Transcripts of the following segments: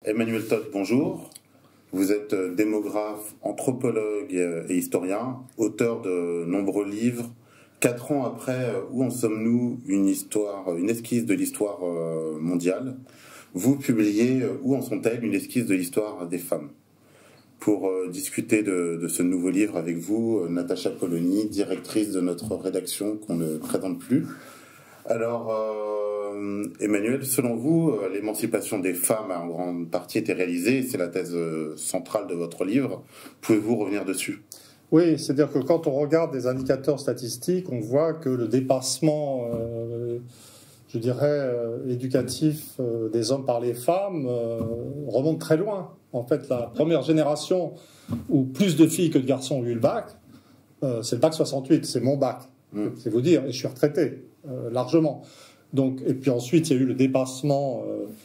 Emmanuel Todt, bonjour. Vous êtes démographe, anthropologue et historien, auteur de nombreux livres. 4 ans après, où en sommes-nous? Une esquisse de l'histoire mondiale. Vous publiez Où en sont-elles? Une esquisse de l'histoire des femmes. Pour discuter de ce nouveau livre avec vous, Natacha Polony, directrice de notre rédaction qu'on ne présente plus. Alors, Emmanuel, selon vous, l'émancipation des femmes a en grande partie été réalisée, c'est la thèse centrale de votre livre. Pouvez-vous revenir dessus? Oui, c'est-à-dire que quand on regarde des indicateurs statistiques, on voit que le dépassement, je dirais, éducatif des hommes par les femmes remonte très loin. En fait, la première génération où plus de filles que de garçons ont eu le bac, c'est le bac 68, c'est mon bac, c'est vous dire, et je suis retraité largement. Donc, et puis ensuite, il y a eu le dépassement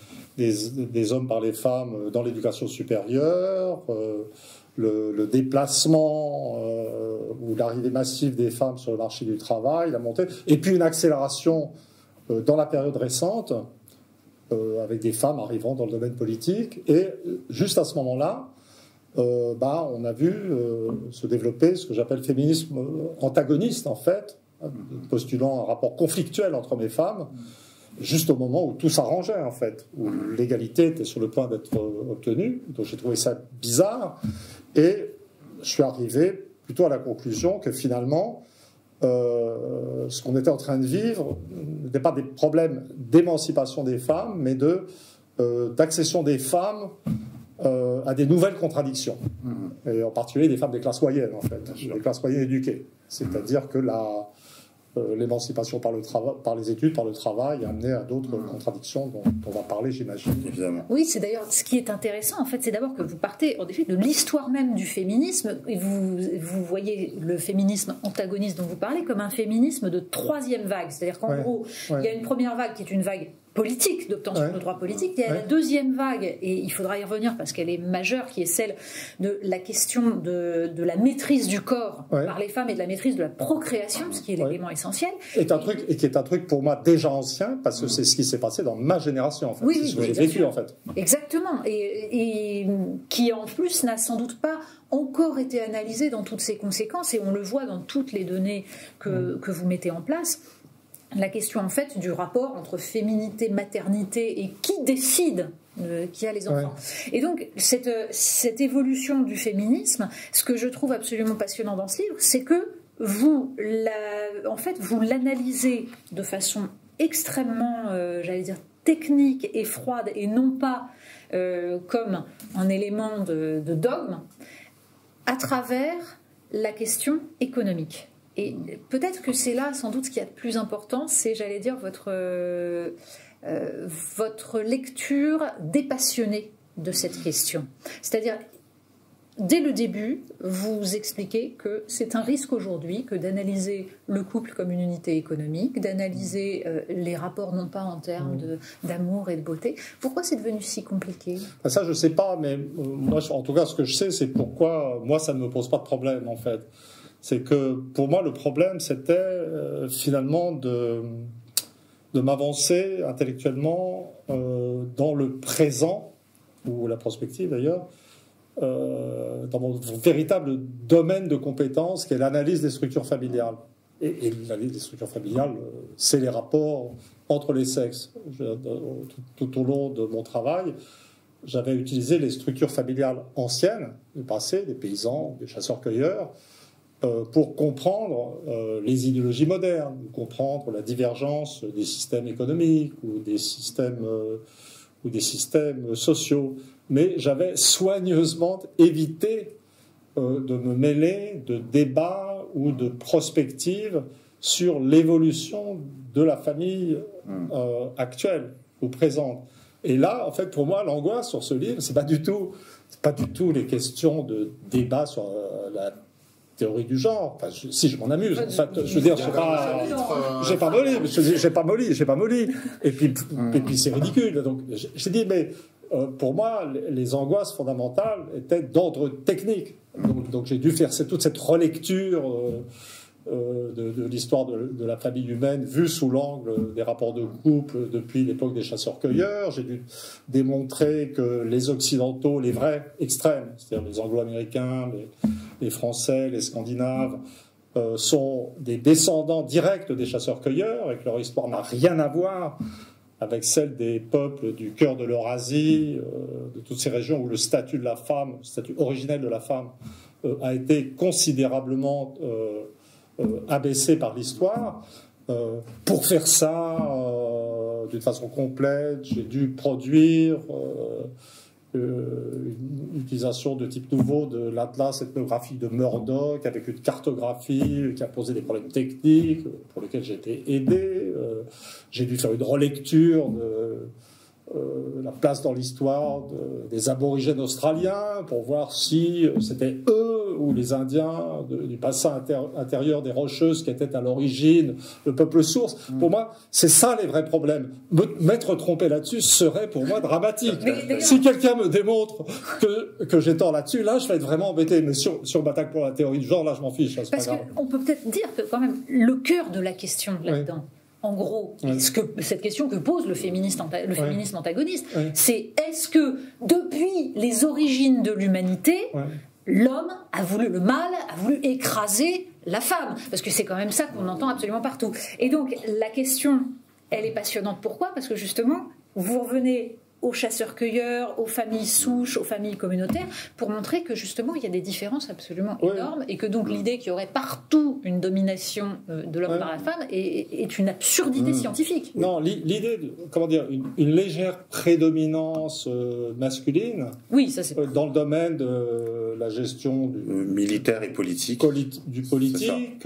des hommes par les femmes dans l'éducation supérieure, le déplacement ou l'arrivée massive des femmes sur le marché du travail, la montée, et puis une accélération dans la période récente, avec des femmes arrivant dans le domaine politique. Et juste à ce moment-là, on a vu se développer ce que j'appelle féminisme antagoniste, en fait, postulant un rapport conflictuel entre hommes et femmes, juste au moment où tout s'arrangeait, en fait, où l'égalité était sur le point d'être obtenue. Donc j'ai trouvé ça bizarre. Et je suis arrivé plutôt à la conclusion que finalement, ce qu'on était en train de vivre n'était pas des problèmes d'émancipation des femmes, mais d'accession des femmes à des nouvelles contradictions. Et en particulier des femmes des classes moyennes, en fait, des classes moyennes éduquées. C'est-à-dire que l'émancipation par les études, par le travail, a amené à d'autres contradictions dont on va parler, j'imagine. Évidemment. Oui, c'est d'ailleurs ce qui est intéressant, en fait, c'est d'abord que vous partez, en effet, de l'histoire même du féminisme, et vous voyez le féminisme antagoniste dont vous parlez comme un féminisme de 3e vague. C'est-à-dire qu'en gros, il y a une première vague qui est une vague politique, d'obtention de droits politiques. Il y a la deuxième vague, et il faudra y revenir parce qu'elle est majeure, qui est celle de la question de la maîtrise du corps par les femmes et de la maîtrise de la procréation, ce qui est l'élément essentiel. Et qui est un truc pour moi déjà ancien, parce que c'est ce qui s'est passé dans ma génération, en fait. C'est ce que j'ai vécu, en fait. Exactement. Et qui, en plus, n'a sans doute pas encore été analysé dans toutes ses conséquences, et on le voit dans toutes les données que vous mettez en place. La question, en fait, du rapport entre féminité, maternité et qui décide qui a les enfants. Et donc, cette évolution du féminisme, ce que je trouve absolument passionnant dans ce livre, c'est que vous l'analysez de façon extrêmement, j'allais dire, technique et froide, et non pas comme un élément de dogme, à travers la question économique. Et peut-être que c'est là, sans doute, ce qu'il y a de plus important, c'est, j'allais dire, votre lecture dépassionnée de cette question. C'est-à-dire, dès le début, vous expliquez que c'est un risque aujourd'hui que d'analyser le couple comme une unité économique, d'analyser les rapports non pas en termes d'amour et de beauté. Pourquoi c'est devenu si compliqué? Ça, je ne sais pas, mais moi, en tout cas, ce que je sais, c'est pourquoi moi, ça ne me pose pas de problème, en fait. C'est que pour moi, le problème, c'était finalement de m'avancer intellectuellement dans le présent, ou la prospective d'ailleurs, dans mon véritable domaine de compétences, qui est l'analyse des structures familiales. Et l'analyse des structures familiales, c'est les rapports entre les sexes. Tout au long de mon travail, j'avais utilisé les structures familiales anciennes, du passé, des paysans, des chasseurs-cueilleurs, pour comprendre les idéologies modernes, comprendre la divergence des systèmes économiques ou des systèmes sociaux. Mais j'avais soigneusement évité de me mêler de débats ou de prospectives sur l'évolution de la famille actuelle ou présente. Et là, en fait, pour moi, l'angoisse sur ce livre, c'est pas du tout les questions de débat sur la théorie du genre. Enfin, si je m'en amuse, en fait, je veux dire, j'ai pas molli. Et puis c'est ridicule. Donc, j'ai dit, mais pour moi, les angoisses fondamentales étaient d'ordre technique. Donc j'ai dû faire toute cette relecture de l'histoire de la famille humaine vue sous l'angle des rapports de couple depuis l'époque des chasseurs-cueilleurs. J'ai dû démontrer que les Occidentaux, les vrais extrêmes, c'est-à-dire les Anglo-Américains, les Français, les Scandinaves, sont des descendants directs des chasseurs-cueilleurs et que leur histoire n'a rien à voir avec celle des peuples du cœur de l'Eurasie, de toutes ces régions où le statut de la femme, le statut originel de la femme, a été considérablement abaissé par l'histoire. Pour faire ça d'une façon complète, j'ai dû produire une utilisation de type nouveau de l'atlas ethnographique de Murdoch avec une cartographie qui a posé des problèmes techniques pour lesquels j'ai été aidé. J'ai dû faire une relecture de la place dans l'histoire des aborigènes australiens pour voir si c'était eux ou les Indiens du bassin intérieur des Rocheuses qui étaient à l'origine le peuple source. Pour moi, c'est ça les vrais problèmes. M'être trompé là-dessus serait pour moi dramatique. Si quelqu'un me démontre que j'ai tort là-dessus, là je vais être vraiment embêté. Mais si on m'attaque pour la théorie du genre, là je m'en fiche. Là, parce qu'on peut peut-être dire que quand même le cœur de la question là-dedans, en gros, cette question que pose le féminisme antagoniste, c'est est-ce que depuis les origines de l'humanité, l'homme a voulu, le mâle a voulu écraser la femme, parce que c'est quand même ça qu'on entend absolument partout. Et donc la question, elle est passionnante. Pourquoi ? Parce que justement, vous revenez aux chasseurs-cueilleurs, aux familles souches, aux familles communautaires, pour montrer que justement il y a des différences absolument énormes et que donc l'idée qu'il y aurait partout une domination de l'homme par la femme est une absurdité scientifique. Non, l'idée, une légère prédominance masculine dans le domaine de la gestion du militaire et politique. Du politique.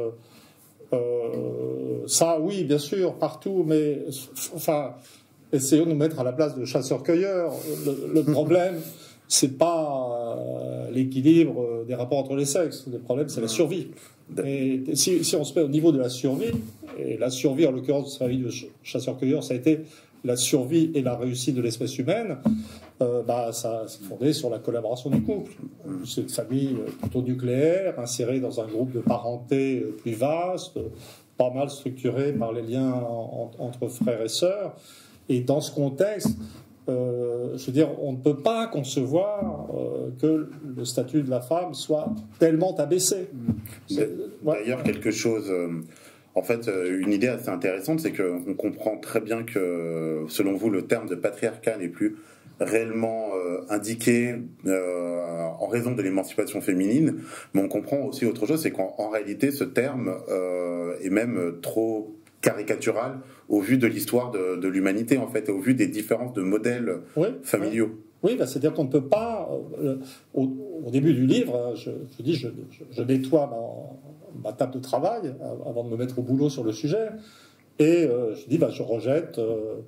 Ça, oui, bien sûr, partout, mais enfin. Essayons de nous mettre à la place de chasseurs-cueilleurs. Le problème, c'est pas l'équilibre des rapports entre les sexes. Le problème, c'est la survie. Et si on se met au niveau de la survie, et la survie, en l'occurrence, de la vie de chasseurs-cueilleurs, ça a été la survie et la réussite de l'espèce humaine, ça s'est fondé sur la collaboration du couple. C'est une famille plutôt nucléaire, insérée dans un groupe de parenté plus vaste, pas mal structuré par les liens entre frères et sœurs. Et dans ce contexte, je veux dire, on ne peut pas concevoir que le statut de la femme soit tellement abaissé. D'ailleurs, quelque chose... En fait, une idée assez intéressante, c'est qu'on comprend très bien que, selon vous, le terme de patriarcat n'est plus réellement indiqué en raison de l'émancipation féminine, mais on comprend aussi autre chose, c'est qu'en réalité, ce terme est même trop caricatural au vu de l'histoire de l'humanité, en fait, et au vu des différences de modèles familiaux. Oui, c'est-à-dire qu'on ne peut pas... au début du livre, je nettoie ma table de travail avant de me mettre au boulot sur le sujet, et je dis, je rejette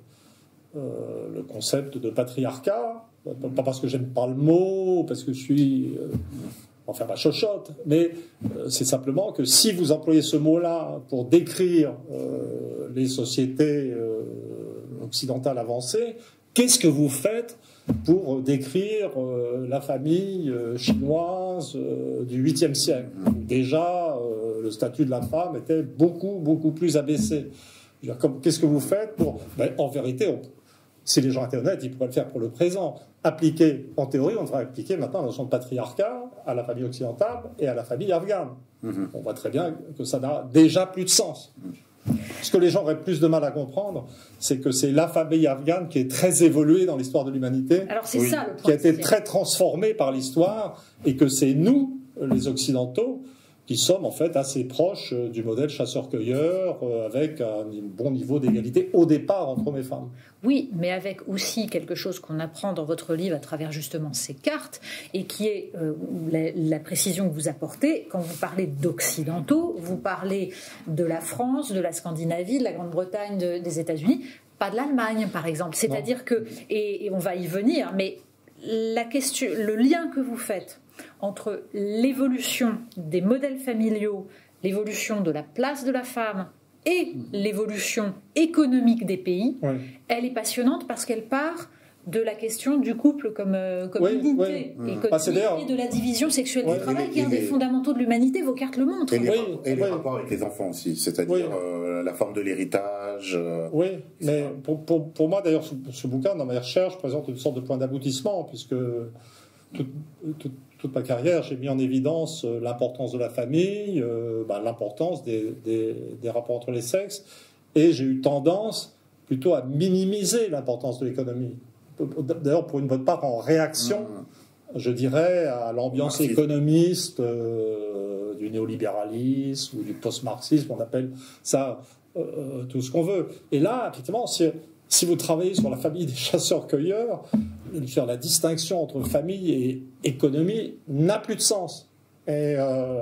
le concept de patriarcat, pas parce que j'aime pas le mot, parce que je suis... enfin ma chochotte, mais c'est simplement que si vous employez ce mot-là pour décrire les sociétés occidentales avancées, qu'est-ce que vous faites pour décrire la famille chinoise du 8e siècle ? Déjà, le statut de la femme était beaucoup plus abaissé. Qu'est-ce que vous faites pour... en vérité, si les gens étaient honnêtes, ils pourraient le faire pour le présent. Appliquer, en théorie, on devrait appliquer maintenant la notion de patriarcat à la famille occidentale et à la famille afghane. On voit très bien que ça n'a déjà plus de sens. Ce que les gens auraient plus de mal à comprendre, c'est que c'est la famille afghane qui est très évoluée dans l'histoire de l'humanité, alors c'est ça, le point, qui a été très transformée par l'histoire, et que c'est nous, les Occidentaux, qui sommes en fait assez proches du modèle chasseur-cueilleur, avec un bon niveau d'égalité au départ entre hommes et femmes. Oui, mais avec aussi quelque chose qu'on apprend dans votre livre à travers justement ces cartes, et qui est la précision que vous apportez. Quand vous parlez d'occidentaux, vous parlez de la France, de la Scandinavie, de la Grande-Bretagne, des États-Unis, pas de l'Allemagne par exemple. C'est-à-dire que, et on va y venir, mais la question, le lien que vous faites entre l'évolution des modèles familiaux, l'évolution de la place de la femme et l'évolution économique des pays, elle est passionnante parce qu'elle part de la question du couple comme unité, et de la division sexuelle du travail, qui est un des fondamentaux de l'humanité. Vos cartes le montrent. Et les rapports avec les enfants aussi, c'est-à-dire la forme de l'héritage. Oui, mais pour moi, d'ailleurs, ce bouquin, dans mes recherches, présente une sorte de point d'aboutissement, puisque toute ma carrière, j'ai mis en évidence l'importance de la famille, l'importance des rapports entre les sexes, et j'ai eu tendance plutôt à minimiser l'importance de l'économie. D'ailleurs, pour une bonne part, en réaction, je dirais, à l'ambiance économiste du néolibéralisme ou du post-marxisme, on appelle ça tout ce qu'on veut. Et là, effectivement, si vous travaillez sur la famille des chasseurs-cueilleurs, faire la distinction entre famille et économie n'a plus de sens. Et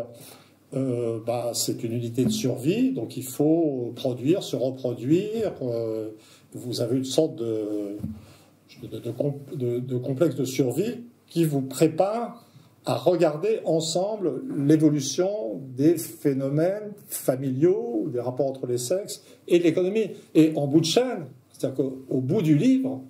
c'est une unité de survie, donc il faut produire, se reproduire. Vous avez une sorte de complexe de survie qui vous prépare à regarder ensemble l'évolution des phénomènes familiaux, des rapports entre les sexes et de l'économie. Et en bout de chaîne, c'est-à-dire qu'au bout du livre,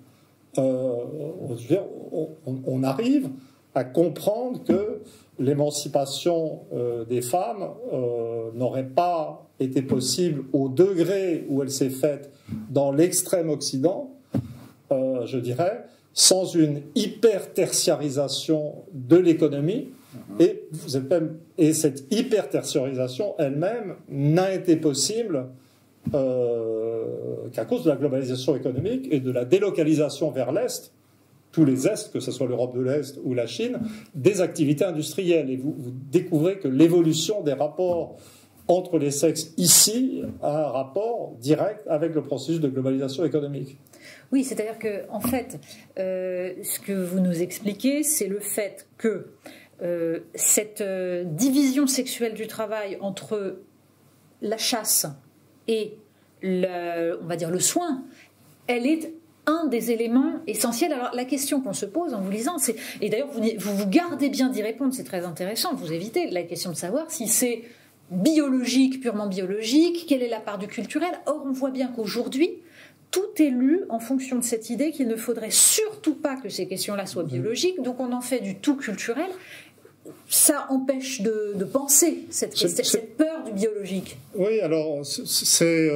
on arrive à comprendre que l'émancipation des femmes n'aurait pas été possible au degré où elle s'est faite dans l'extrême Occident, je dirais, sans une hyper-tertiarisation de l'économie. Et cette hyper-tertiarisation elle-même n'a été possible qu'à cause de la globalisation économique et de la délocalisation vers l'Est, tous les Est, que ce soit l'Europe de l'Est ou la Chine, des activités industrielles. Et vous découvrez que l'évolution des rapports entre les sexes ici a un rapport direct avec le processus de globalisation économique. Oui, c'est-à-dire que, en fait, ce que vous nous expliquez, c'est le fait que cette division sexuelle du travail entre la chasse et on va dire le soin, elle est un des éléments essentiels. Alors la question qu'on se pose en vous lisant, et d'ailleurs vous gardez bien d'y répondre, c'est très intéressant, vous évitez la question de savoir si c'est biologique, purement biologique, quelle est la part du culturel. Or on voit bien qu'aujourd'hui, tout est lu en fonction de cette idée qu'il ne faudrait surtout pas que ces questions-là soient biologiques, donc on en fait du tout culturel. Ça empêche de penser cette peur du biologique. Oui, alors c'est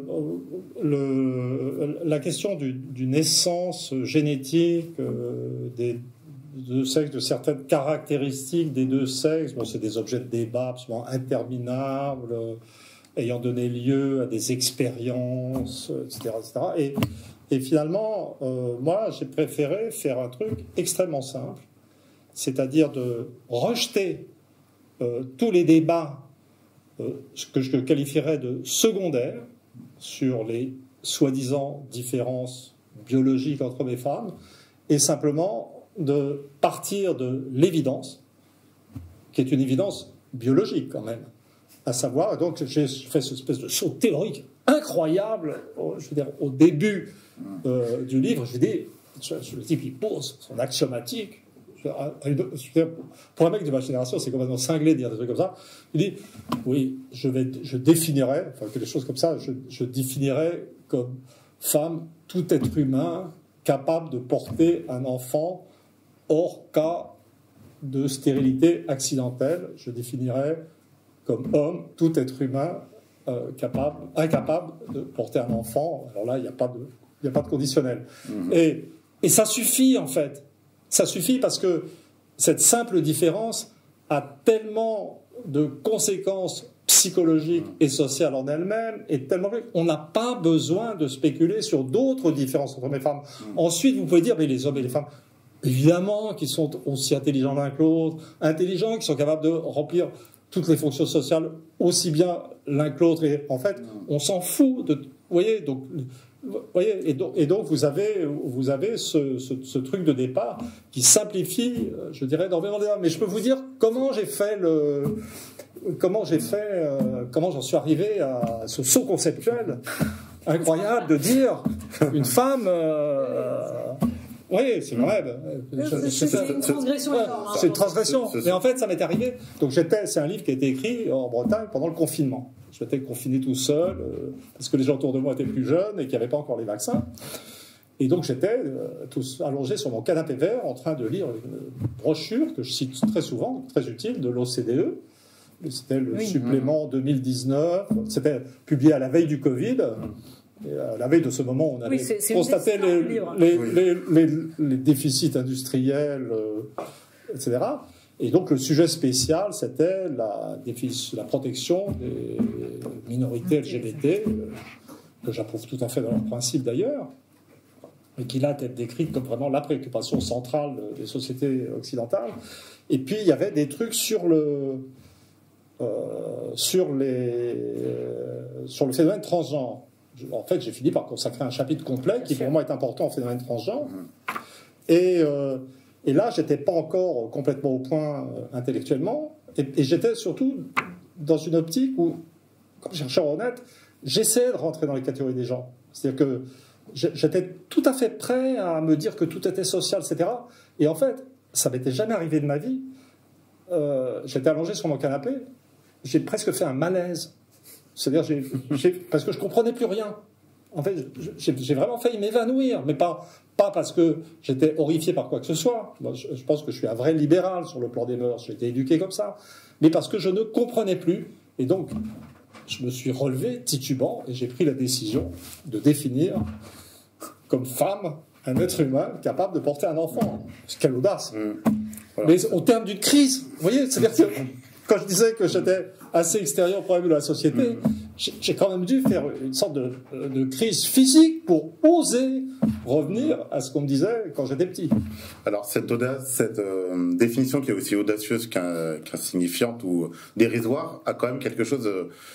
la question d'une essence génétique des deux sexes, de certaines caractéristiques des deux sexes. Bon, c'est des objets de débat absolument interminables, ayant donné lieu à des expériences, etc. etc. Et finalement, moi, j'ai préféré faire un truc extrêmement simple, c'est-à-dire de rejeter tous les débats que je qualifierais de secondaires sur les soi-disant différences biologiques entre hommes et femmes, et simplement de partir de l'évidence, qui est une évidence biologique quand même, à savoir, donc j'ai fait cette espèce de saut théorique incroyable, je veux dire, au début du livre, je dis, le type il pose son axiomatique. Pour un mec de ma génération, c'est complètement cinglé de dire des trucs comme ça. Il dit, oui, je définirais, enfin quelque chose comme ça, je définirais comme femme tout être humain capable de porter un enfant hors cas de stérilité accidentelle. Je définirais comme homme tout être humain incapable de porter un enfant. Alors là, il n'y a pas de conditionnel. Et ça suffit en fait. Ça suffit parce que cette simple différence a tellement de conséquences psychologiques et sociales en elle-même, et tellement qu'on n'a pas besoin de spéculer sur d'autres différences entre hommes et femmes. Ensuite, vous pouvez dire, mais les hommes et les femmes, évidemment, qui sont aussi intelligents l'un que l'autre, intelligents, qui sont capables de remplir toutes les fonctions sociales aussi bien l'un que l'autre. Et en fait, on s'en fout de... Vous voyez, donc... Et donc vous avez ce truc de départ qui simplifie, je dirais, énormément les débats. Mais je peux vous dire comment j'en suis arrivé à ce saut conceptuel incroyable de dire une femme. Oui, c'est vrai. C'est une transgression énorme. C'est une transgression. Mais en fait, ça m'est arrivé. Donc c'est un livre qui a été écrit en Bretagne pendant le confinement. J'étais confiné tout seul parce que les gens autour de moi étaient plus jeunes et qu'il n'y avait pas encore les vaccins. Et donc j'étais allongé sur mon canapé vert en train de lire une brochure que je cite très souvent, très utile, de l'OCDE. C'était le supplément 2019. C'était publié à la veille du Covid. Et à la veille de ce moment où on avait constaté les déficits industriels, etc. Et donc le sujet spécial, c'était la protection des minorités LGBT, que j'approuve tout à fait dans leur principe d'ailleurs, et qui là est décrite comme vraiment la préoccupation centrale des sociétés occidentales. Et puis il y avait des trucs sur le phénomène transgenre. En fait, j'ai fini par consacrer un chapitre complet qui pour moi est important au phénomène transgenre. Et là, j'étais pas encore complètement au point intellectuellement, et j'étais surtout dans une optique où, comme chercheur honnête, j'essayais de rentrer dans les catégories des gens. C'est-à-dire que j'étais tout à fait prêt à me dire que tout était social, etc. Et en fait, ça m'était jamais arrivé de ma vie. J'étais allongé sur mon canapé, j'ai presque fait un malaise. C'est-à-dire, parce que je comprenais plus rien. En fait, j'ai vraiment failli m'évanouir, mais pas parce que j'étais horrifié par quoi que ce soit. Moi, je pense que je suis un vrai libéral sur le plan des mœurs, j'ai été éduqué comme ça, mais parce que je ne comprenais plus. Et donc, je me suis relevé titubant et j'ai pris la décision de définir comme femme un être humain capable de porter un enfant. Quelle audace! Voilà. Mais au terme d'une crise, vous voyez, c'est-à-dire que quand je disais que j'étais assez extérieur au problème de la société, j'ai quand même dû faire une sorte de crise physique pour oser revenir à ce qu'on me disait quand j'étais petit. Alors cette audace, cette définition qui est aussi audacieuse qu'insignifiante ou dérisoire, a quand même quelque chose,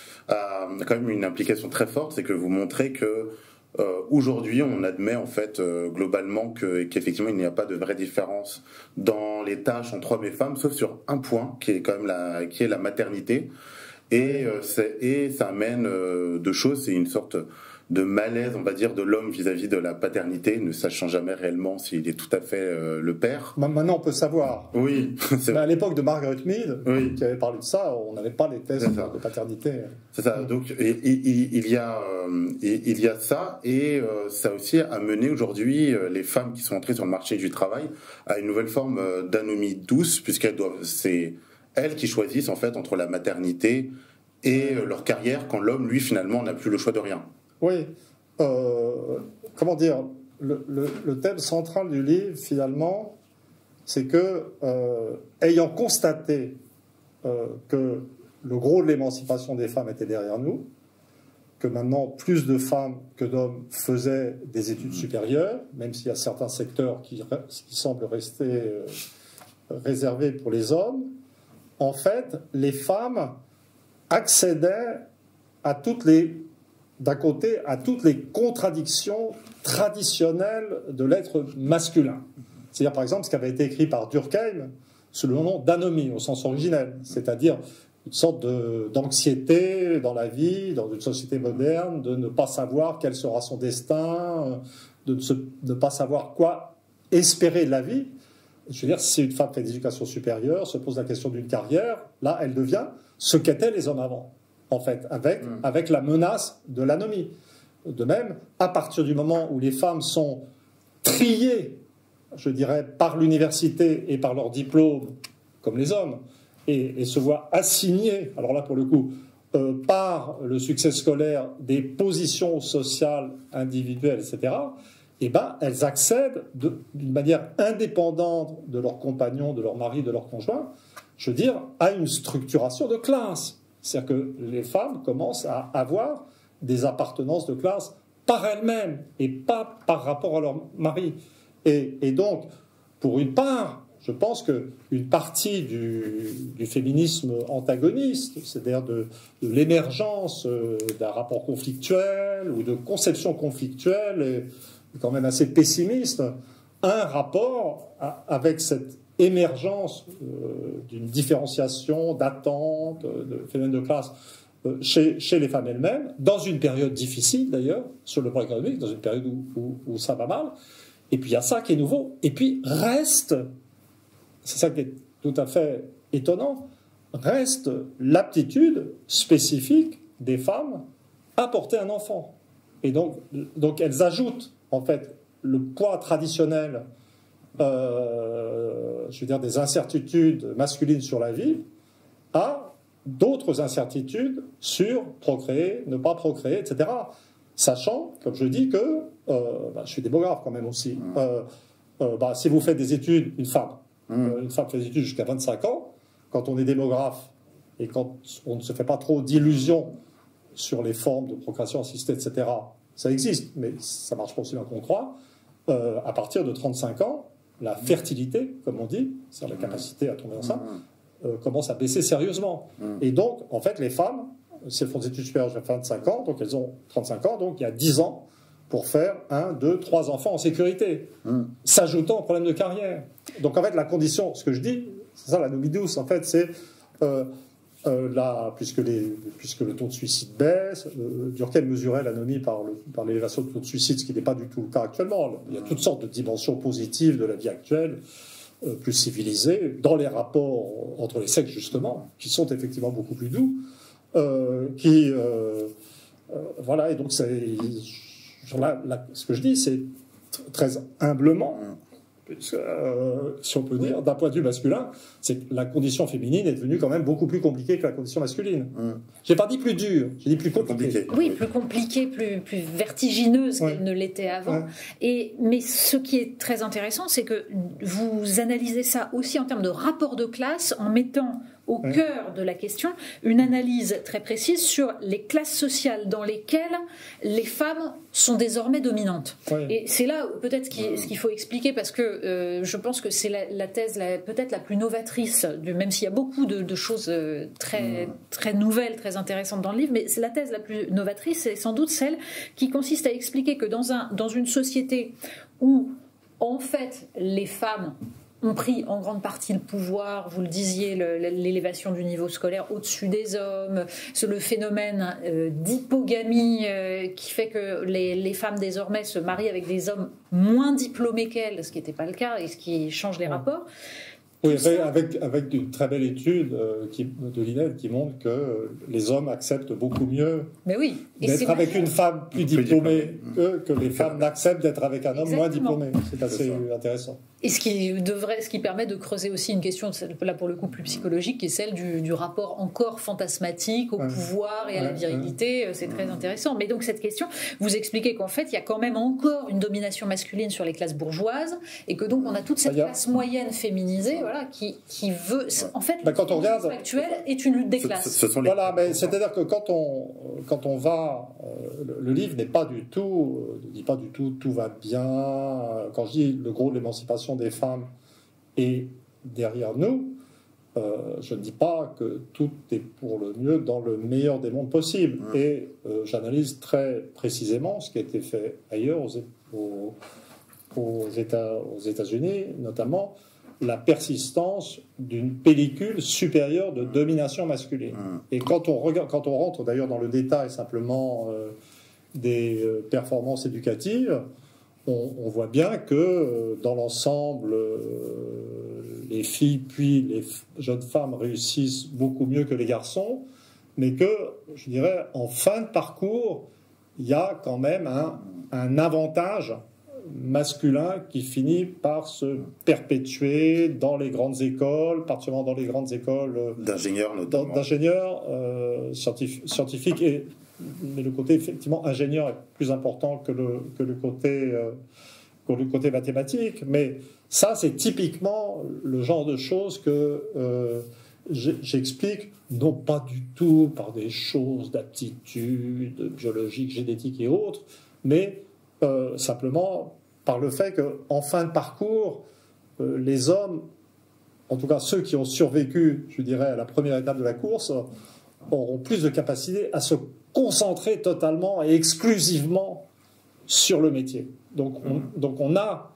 a quand même une implication très forte, c'est que vous montrez que aujourd'hui, on admet en fait globalement qu'effectivement il n'y a pas de vraie différence dans les tâches entre hommes et femmes, sauf sur un point qui est quand même la maternité, et ça amène deux choses. C'est une sorte de malaise, on va dire, de l'homme vis-à-vis de la paternité, ne sachant jamais réellement s'il est tout à fait le père. Maintenant, on peut savoir. Oui. Mais à l'époque de Margaret Mead, qui avait parlé de ça, on n'avait pas les tests de paternité. C'est ça. Donc, il y a ça, et ça a aussi amené aujourd'hui les femmes qui sont entrées sur le marché du travail à une nouvelle forme d'anomie douce, c'est elles qui choisissent en fait entre la maternité et leur carrière, quand l'homme, lui, finalement, n'a plus le choix de rien. Oui, comment dire, le thème central du livre, finalement, c'est que, ayant constaté que le gros de l'émancipation des femmes était derrière nous, que maintenant plus de femmes que d'hommes faisaient des études supérieures, même s'il y a certains secteurs qui semblent rester réservés pour les hommes, en fait, les femmes accédaient à d'un côté, à toutes les contradictions traditionnelles de l'être masculin. C'est-à-dire, par exemple, ce qui avait été écrit par Durkheim sous le nom d'anomie, au sens originel, c'est-à-dire une sorte d'anxiété dans la vie, dans une société moderne, de ne pas savoir quel sera son destin, de ne pas savoir quoi espérer de la vie. Je veux dire, si une femme fait d'éducation supérieure, se pose la question d'une carrière, là, elle devient ce qu'étaient les hommes avant, en fait, avec la menace de l'anomie. De même, à partir du moment où les femmes sont triées, je dirais, par l'université et par leur diplôme, comme les hommes, et se voient assignées, alors là, pour le coup, par le succès scolaire, des positions sociales individuelles, etc., eh ben, elles accèdent d'une manière indépendante de leurs compagnons, de leur mari, de leur conjoint, je veux dire, à une structuration de classe. C'est-à-dire que les femmes commencent à avoir des appartenances de classe par elles-mêmes et pas par rapport à leur mari. Et donc, pour une part, je pense qu'une partie du féminisme antagoniste, c'est-à-dire de l'émergence d'un rapport conflictuel ou de conception conflictuelle, est quand même assez pessimiste, un rapport avec cette émergence d'une différenciation, d'attente, de phénomène de classe chez les femmes elles-mêmes, dans une période difficile d'ailleurs, sur le plan économique, dans une période où ça va mal. Et puis il y a ça qui est nouveau. Et puis reste, c'est ça qui est tout à fait étonnant, reste l'aptitude spécifique des femmes à porter un enfant. Et donc elles ajoutent en fait le poids traditionnel, je veux dire, des incertitudes masculines sur la vie à d'autres incertitudes sur procréer, ne pas procréer, etc. Sachant, comme je dis, que je suis démographe quand même aussi. Si vous faites des études, une femme fait des études jusqu'à 25 ans, quand on est démographe et quand on ne se fait pas trop d'illusions sur les formes de procréation assistée, etc., ça existe, mais ça marche pas aussi bien qu'on croit. À partir de 35 ans, la fertilité, comme on dit, c'est-à-dire la capacité à tomber enceinte, commence à baisser sérieusement. Et donc, en fait, les femmes, si elles font des études supérieures jusqu'à 25 ans, donc elles ont 35 ans, donc il y a 10 ans pour faire 1, 2, 3 enfants en sécurité, s'ajoutant au problème de carrière. Donc, en fait, la condition, ce que je dis, c'est ça, l'anomie douce, en fait, c'est puisque le taux de suicide baisse, Durkheim mesurait l'anomie par l'élévation du taux de suicide, ce qui n'est pas du tout le cas actuellement. Il y a toutes sortes de dimensions positives de la vie actuelle, plus civilisée, dans les rapports entre les sexes, justement, qui sont effectivement beaucoup plus doux, voilà, et donc ce que je dis, c'est très humblement, si on peut dire, d'un point de vue masculin, c'est que la condition féminine est devenue quand même beaucoup plus compliquée que la condition masculine. J'ai pas dit plus dure, j'ai dit plus compliquée. Oui, plus compliquée, plus vertigineuse qu'elle ne l'était avant. Mais ce qui est très intéressant, c'est que vous analysez ça aussi en termes de rapport de classe, en mettant au cœur de la question une analyse très précise sur les classes sociales dans lesquelles les femmes sont désormais dominantes. Et c'est là peut-être ce qu'il faut expliquer, parce que je pense que c'est la thèse peut-être la plus novatrice, même s'il y a beaucoup de choses très, très nouvelles, très intéressantes dans le livre, mais c'est la thèse la plus novatrice, c'est sans doute celle qui consiste à expliquer que dans une société où en fait les femmes ont pris en grande partie le pouvoir, vous le disiez, l'élévation du niveau scolaire au-dessus des hommes, le phénomène d'hypogamie qui fait que les femmes désormais se marient avec des hommes moins diplômés qu'elles, ce qui n'était pas le cas et ce qui change les rapports. Oui, avec une très belle étude de l'INED qui montre que les hommes acceptent beaucoup mieux d'être avec une femme plus diplômée que les femmes n'acceptent d'être avec un homme moins diplômé. C'est assez intéressant. Et ce qui permet de creuser aussi une question, là pour le coup plus psychologique, qui est celle du rapport encore fantasmatique au pouvoir et à la virilité. C'est très intéressant. Mais donc cette question, vous expliquez qu'en fait, il y a quand même encore une domination masculine sur les classes bourgeoises, et que donc on a toute cette classe moyenne féminisée, voilà, qui veut... En fait, quand on regarde, actuelle est une lutte des classes. Voilà, mais c'est-à-dire que quand on va... le livre n'est pas du tout... ne dit pas du tout tout va bien. Quand je dis le gros de l'émancipation des femmes est derrière nous, je ne dis pas que tout est pour le mieux dans le meilleur des mondes possibles. Et j'analyse très précisément ce qui a été fait ailleurs aux États-Unis, notamment la persistance d'une pellicule supérieure de domination masculine. Et quand on rentre d'ailleurs dans le détail simplement des performances éducatives, on voit bien que dans l'ensemble, les filles puis les jeunes femmes réussissent beaucoup mieux que les garçons, mais que, je dirais, en fin de parcours, il y a quand même un avantage masculin qui finit par se perpétuer dans les grandes écoles, particulièrement dans les grandes écoles d'ingénieurs notamment. Scientifiques, mais le côté effectivement ingénieur est plus important que le côté mathématique. Mais ça, c'est typiquement le genre de choses que j'explique, non pas du tout par des choses d'aptitude biologique, génétique et autres, mais simplement par le fait qu'en fin de parcours, les hommes, en tout cas ceux qui ont survécu, je dirais, à la première étape de la course, auront plus de capacité à se concentrer totalement et exclusivement sur le métier. Donc on a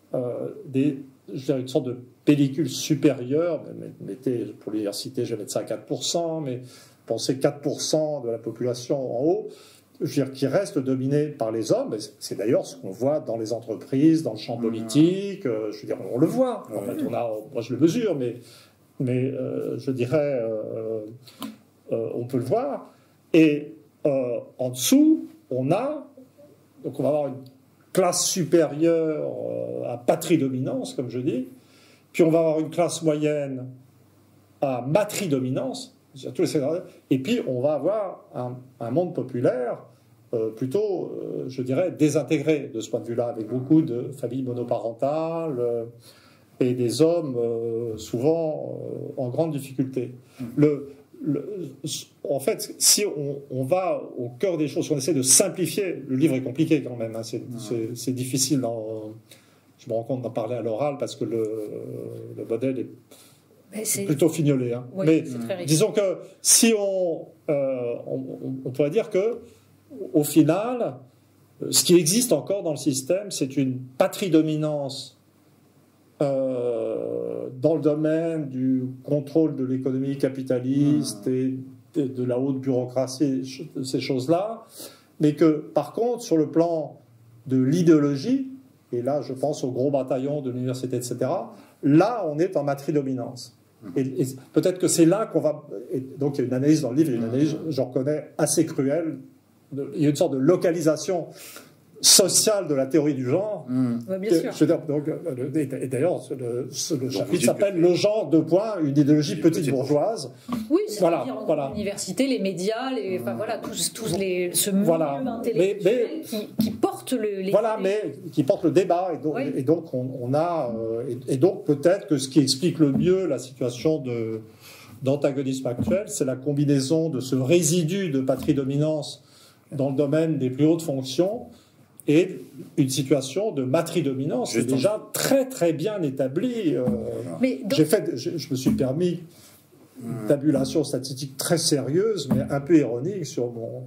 une sorte de pellicule supérieure, pour l'université je vais mettre ça à 4%, mais pensez 4% de la population en haut, je veux dire, qui reste dominé par les hommes. C'est d'ailleurs ce qu'on voit dans les entreprises, dans le champ politique. Je veux dire, on le voit. En fait, moi, je le mesure, mais je dirais, on peut le voir. Et en dessous, on va avoir classe supérieure à patrie-dominance, comme je dis, puis on va avoir une classe moyenne à matrie-dominance, et puis on va avoir un monde populaire plutôt, je dirais, désintégré de ce point de vue-là, avec beaucoup de familles monoparentales et des hommes souvent en grande difficulté. En fait, si on va au cœur des choses, si on essaie de simplifier, le livre est compliqué quand même, hein, c'est difficile, je me rends compte d'en parler à l'oral parce que le modèle est plutôt fignolé. Hein. Oui, mais disons que si on pourrait dire que au final, ce qui existe encore dans le système, c'est une patrie-dominance dans le domaine du contrôle de l'économie capitaliste et de la haute bureaucratie, ces choses-là, mais que par contre, sur le plan de l'idéologie, et là je pense au gros bataillon de l'université, etc., là on est en matrie-dominance. Et peut-être que c'est là qu'on va... Et donc il y a une analyse dans le livre, une analyse, je reconnais, assez cruelle. Il y a une sorte de localisation sociale de la théorie du genre. Ouais, bien sûr. Je veux dire, donc, et d'ailleurs, le chapitre s'appelle « Le genre, une idéologie petite bourgeoise ». Oui, c'est-à-dire l'université, les médias, enfin, voilà, tous ce milieu intellectuel qui porte les voilà, mais qui porte le débat. Et donc, et donc peut-être que ce qui explique le mieux la situation d'antagonisme actuel, c'est la combinaison de ce résidu de patrie-dominance dans le domaine des plus hautes fonctions et une situation de matrie-dominance qui est déjà très très bien établie. Je me suis permis une tabulation statistique très sérieuse, mais un peu ironique sur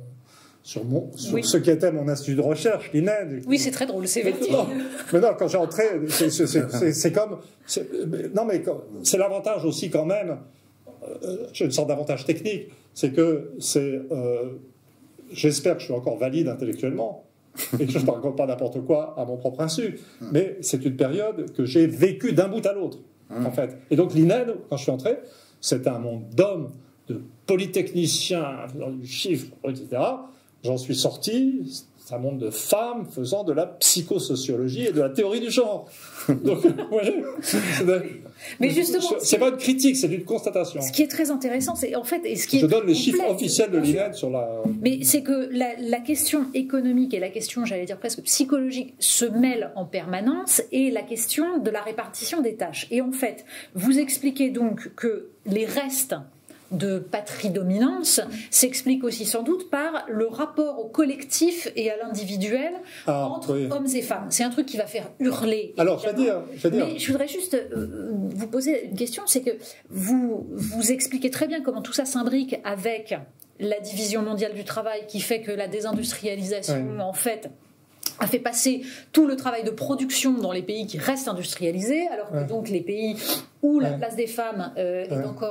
ce qu'était mon institut de recherche, l'INED. Oui, c'est très drôle, c'est vertigineux. Mais non, quand j'ai entré, c'est comme... Non, mais c'est l'avantage aussi quand même, j'ai une sorte d'avantage technique, c'est que j'espère que je suis encore valide intellectuellement et que je ne raconte pas n'importe quoi à mon propre insu, mais c'est une période que j'ai vécue d'un bout à l'autre, en fait. Et donc l'INED, quand je suis entré, c'était un monde d'hommes, de polytechniciens, du chiffre, etc. J'en suis sorti, c'est un monde de femmes faisant de la psychosociologie et de la théorie du genre. Donc, vous voyez, mais justement, c'est pas une critique, c'est une constatation. Ce qui est très intéressant, c'est en fait, et ce qui je donne les chiffres officiels de l'INED sur la. Mais c'est que la question économique et la question, j'allais dire presque psychologique, se mêlent en permanence, et la question de la répartition des tâches. Et en fait, vous expliquez donc que les restes de patrie-dominance s'explique aussi sans doute par le rapport au collectif et à l'individuel entre hommes et femmes. C'est un truc qui va faire hurler. Alors, je vais dire. Mais je voudrais juste vous poser une question, c'est que vous expliquez très bien comment tout ça s'imbrique avec la division mondiale du travail qui fait que la désindustrialisation, en fait, a fait passer tout le travail de production dans les pays qui restent industrialisés, alors que donc les pays où la place des femmes est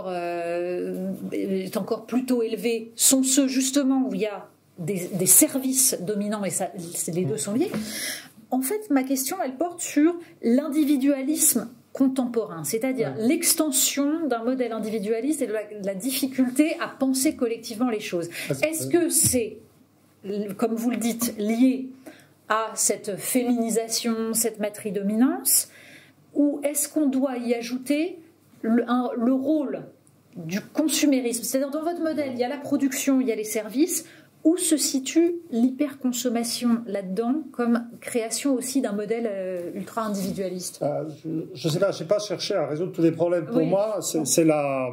encore plutôt élevée sont ceux justement où il y a des services dominants, et ça, les deux sont liés. En fait, ma question, elle porte sur l'individualisme contemporain, c'est-à-dire l'extension d'un modèle individualiste et de la difficulté à penser collectivement les choses. Est-ce que c'est, comme vous le dites, lié à cette féminisation, cette matrie-dominance, ou est-ce qu'on doit y ajouter le rôle du consumérisme? C'est-à-dire, dans votre modèle, il y a la production, il y a les services. Où se situe l'hyperconsommation là-dedans, comme création aussi d'un modèle ultra-individualiste? Je ne sais pas, je n'ai pas cherché à résoudre tous les problèmes. Pour moi, c'est la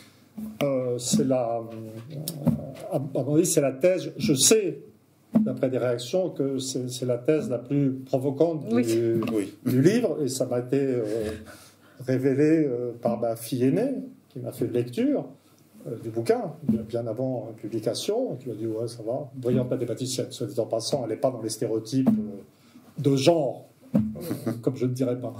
thèse, je sais, d'après des réactions, que c'est la thèse la plus provocante du livre, et ça m'a été révélé par ma fille aînée, qui m'a fait une lecture du bouquin, bien avant la publication, qui m'a dit « ouais, ça va, brillante mathématicienne », soit dit en passant, elle n'est pas dans les stéréotypes de genre, comme je ne dirais pas.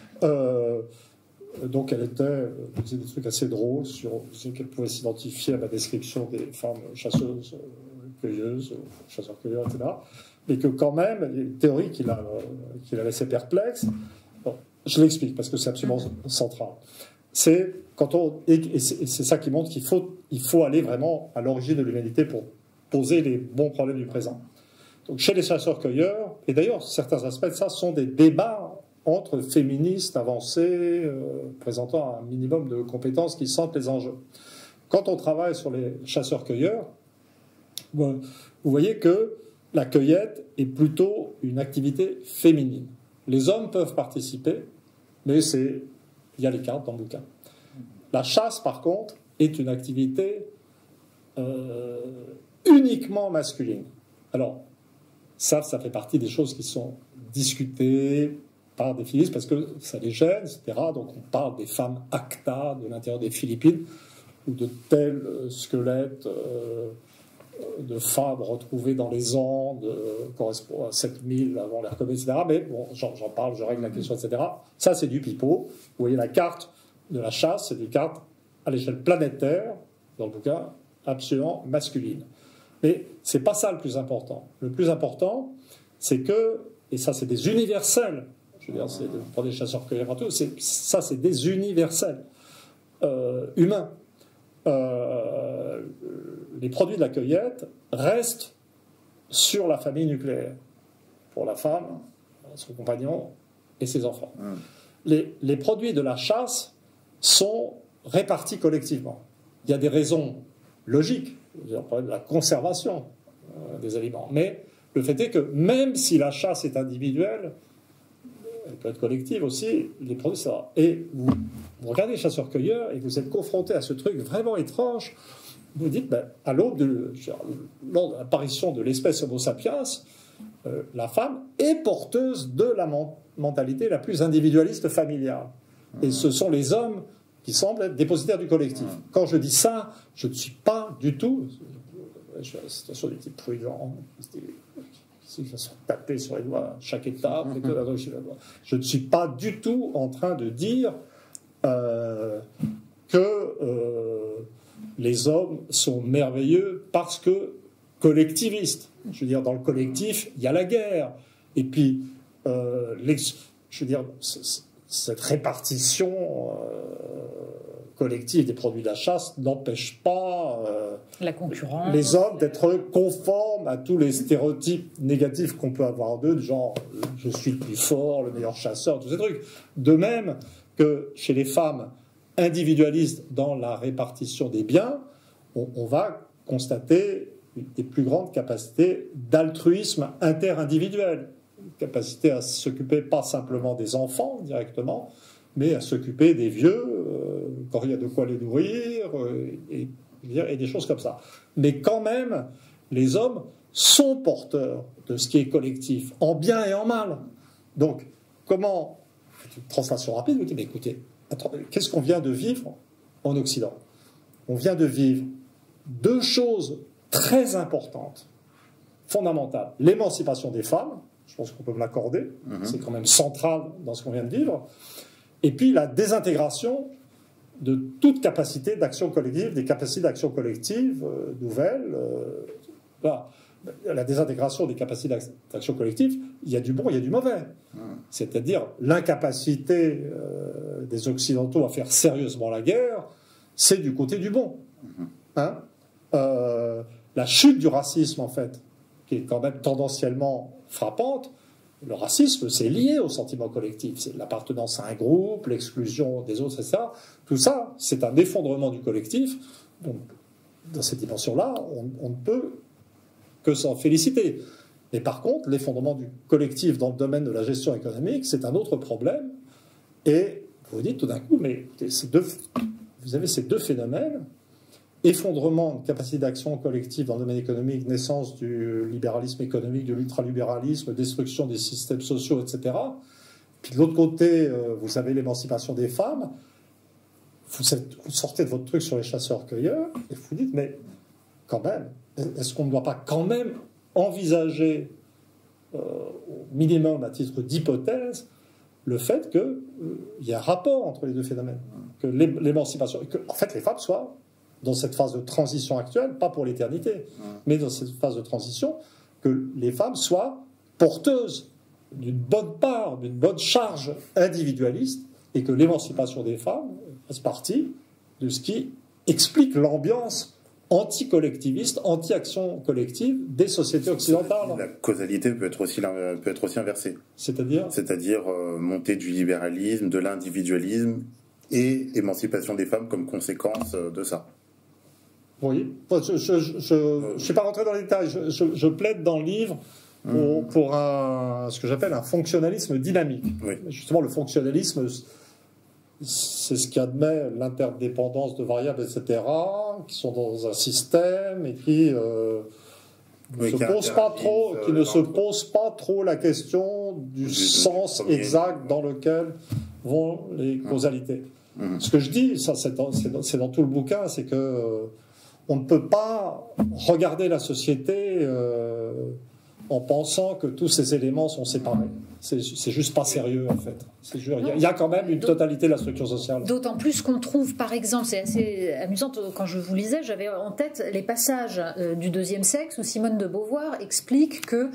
Donc elle faisait des trucs assez drôles sur qu'elle pouvait s'identifier à ma description des femmes chasseuses, cueilleuses, chasseurs-cueilleurs, etc. Mais que quand même, il y a une théorie qui l'a laissé perplexe. Bon, je l'explique parce que c'est absolument central. C'est ça qui montre qu'il faut aller vraiment à l'origine de l'humanité pour poser les bons problèmes du présent. Donc chez les chasseurs-cueilleurs, et d'ailleurs certains aspects de ça sont des débats entre féministes avancés, présentant un minimum de compétences qui sentent les enjeux. Quand on travaille sur les chasseurs-cueilleurs, vous voyez que la cueillette est plutôt une activité féminine. Les hommes peuvent participer, mais il y a les cartes dans le bouquin. La chasse, par contre, est une activité uniquement masculine. Alors, ça fait partie des choses qui sont discutées par des féministes parce que ça les gêne, etc. Donc on parle des femmes Acta de l'intérieur des Philippines ou de tels squelettes de femmes retrouvées dans les Andes correspondant à 7000 avant l'ère commune, etc. Mais bon, j'en parle, je règle la question, etc. Ça, c'est du pipeau. Vous voyez, la carte de la chasse, c'est des cartes à l'échelle planétaire, dans le bouquin, absolument masculine. Mais c'est pas ça le plus important. Le plus important, c'est que, et ça c'est des universels, je veux dire, c'est pour des chasseurs-cueilleurs partout, ça c'est des universels humains. Les produits de la cueillette restent sur la famille nucléaire, pour la femme, son compagnon et ses enfants. Les produits de la chasse sont répartis collectivement. Il y a des raisons logiques, le problème de la conservation des aliments. Mais le fait est que même si la chasse est individuelle, elle peut être collective aussi, les produits, ça. Et vous regardez les chasseurs-cueilleurs et vous êtes confronté à ce truc vraiment étrange. Vous dites, ben, à l'aube de l'apparition de l'espèce Homo sapiens, la femme est porteuse de la mentalité la plus individualiste familiale. Et ce sont les hommes qui semblent être dépositaires du collectif. Quand je dis ça, je ne suis pas du tout... Je suis à la situation des types prudents, qui se sont tapés sur les doigts à chaque étape. Je ne suis pas du tout en train de dire que les hommes sont merveilleux parce que collectivistes. Je veux dire, dans le collectif, il y a la guerre. Et puis, je veux dire, cette répartition collective des produits de la chasse n'empêche pas la concurrence, les hommes d'être conformes à tous les stéréotypes négatifs qu'on peut avoir d'eux, du genre je suis le plus fort, le meilleur chasseur, tous ces trucs. De même que chez les femmes individualistes dans la répartition des biens, on va constater des plus grandes capacités d'altruisme interindividuel, capacité à s'occuper pas simplement des enfants directement, mais à s'occuper des vieux, quand il y a de quoi les nourrir, et des choses comme ça. Mais quand même, les hommes sont porteurs de ce qui est collectif, en bien et en mal. Donc, comment, une translation rapide, vous dites, mais écoutez, qu'est-ce qu'on vient de vivre en Occident? On vient de vivre deux choses très importantes, fondamentales. L'émancipation des femmes, je pense qu'on peut me l'accorder, c'est quand même central dans ce qu'on vient de vivre. Et puis la désintégration de toute capacité d'action collective, des capacités d'action collective nouvelles. Voilà. La désintégration des capacités d'action collective, il y a du bon, il y a du mauvais. C'est-à-dire l'incapacité des Occidentaux à faire sérieusement la guerre, c'est du côté du bon. Hein, la chute du racisme, en fait, qui est quand même tendanciellement frappante. Le racisme, c'est lié au sentiment collectif. C'est l'appartenance à un groupe, l'exclusion des autres, etc. Tout ça, c'est un effondrement du collectif. Donc, dans cette dimension-là, on ne peut que s'en féliciter. Mais par contre, l'effondrement du collectif dans le domaine de la gestion économique, c'est un autre problème. Et vous vous dites tout d'un coup, mais vous avez ces deux phénomènes, effondrement de capacité d'action collective dans le domaine économique, naissance du libéralisme économique, de l'ultralibéralisme, destruction des systèmes sociaux, etc. Puis de l'autre côté, vous avez l'émancipation des femmes. Vous sortez de votre truc sur les chasseurs-cueilleurs et vous dites, mais quand même, est-ce qu'on ne doit pas quand même envisager, au minimum à titre d'hypothèse, le fait qu'il y a un rapport entre les deux phénomènes, que l'émancipation, et que en fait les femmes soient dans cette phase de transition actuelle, pas pour l'éternité, mais dans cette phase de transition, que les femmes soient porteuses d'une bonne part, d'une bonne charge individualiste, et que l'émancipation des femmes fasse partie de ce qui explique l'ambiance anti-collectiviste, anti-action collective des sociétés occidentales. La causalité peut être aussi inversée. C'est-à-dire montée du libéralisme, de l'individualisme et émancipation des femmes comme conséquence de ça. Oui, je ne suis pas rentré dans les détails, je plaide dans le livre pour ce que j'appelle un fonctionnalisme dynamique. Oui. Justement, le fonctionnalisme, c'est ce qui admet l'interdépendance de variables, etc., qui sont dans un système et qui ne se pose pas trop la question du sens exact dans lequel vont les causalités. Ce que je dis, ça c'est dans tout le bouquin, c'est que on ne peut pas regarder la société en pensant que tous ces éléments sont séparés. C'est juste pas sérieux, en fait. Il y a quand même une totalité de la structure sociale. D'autant plus qu'on trouve, par exemple, c'est assez amusant, quand je vous lisais, j'avais en tête les passages du Deuxième Sexe où Simone de Beauvoir explique que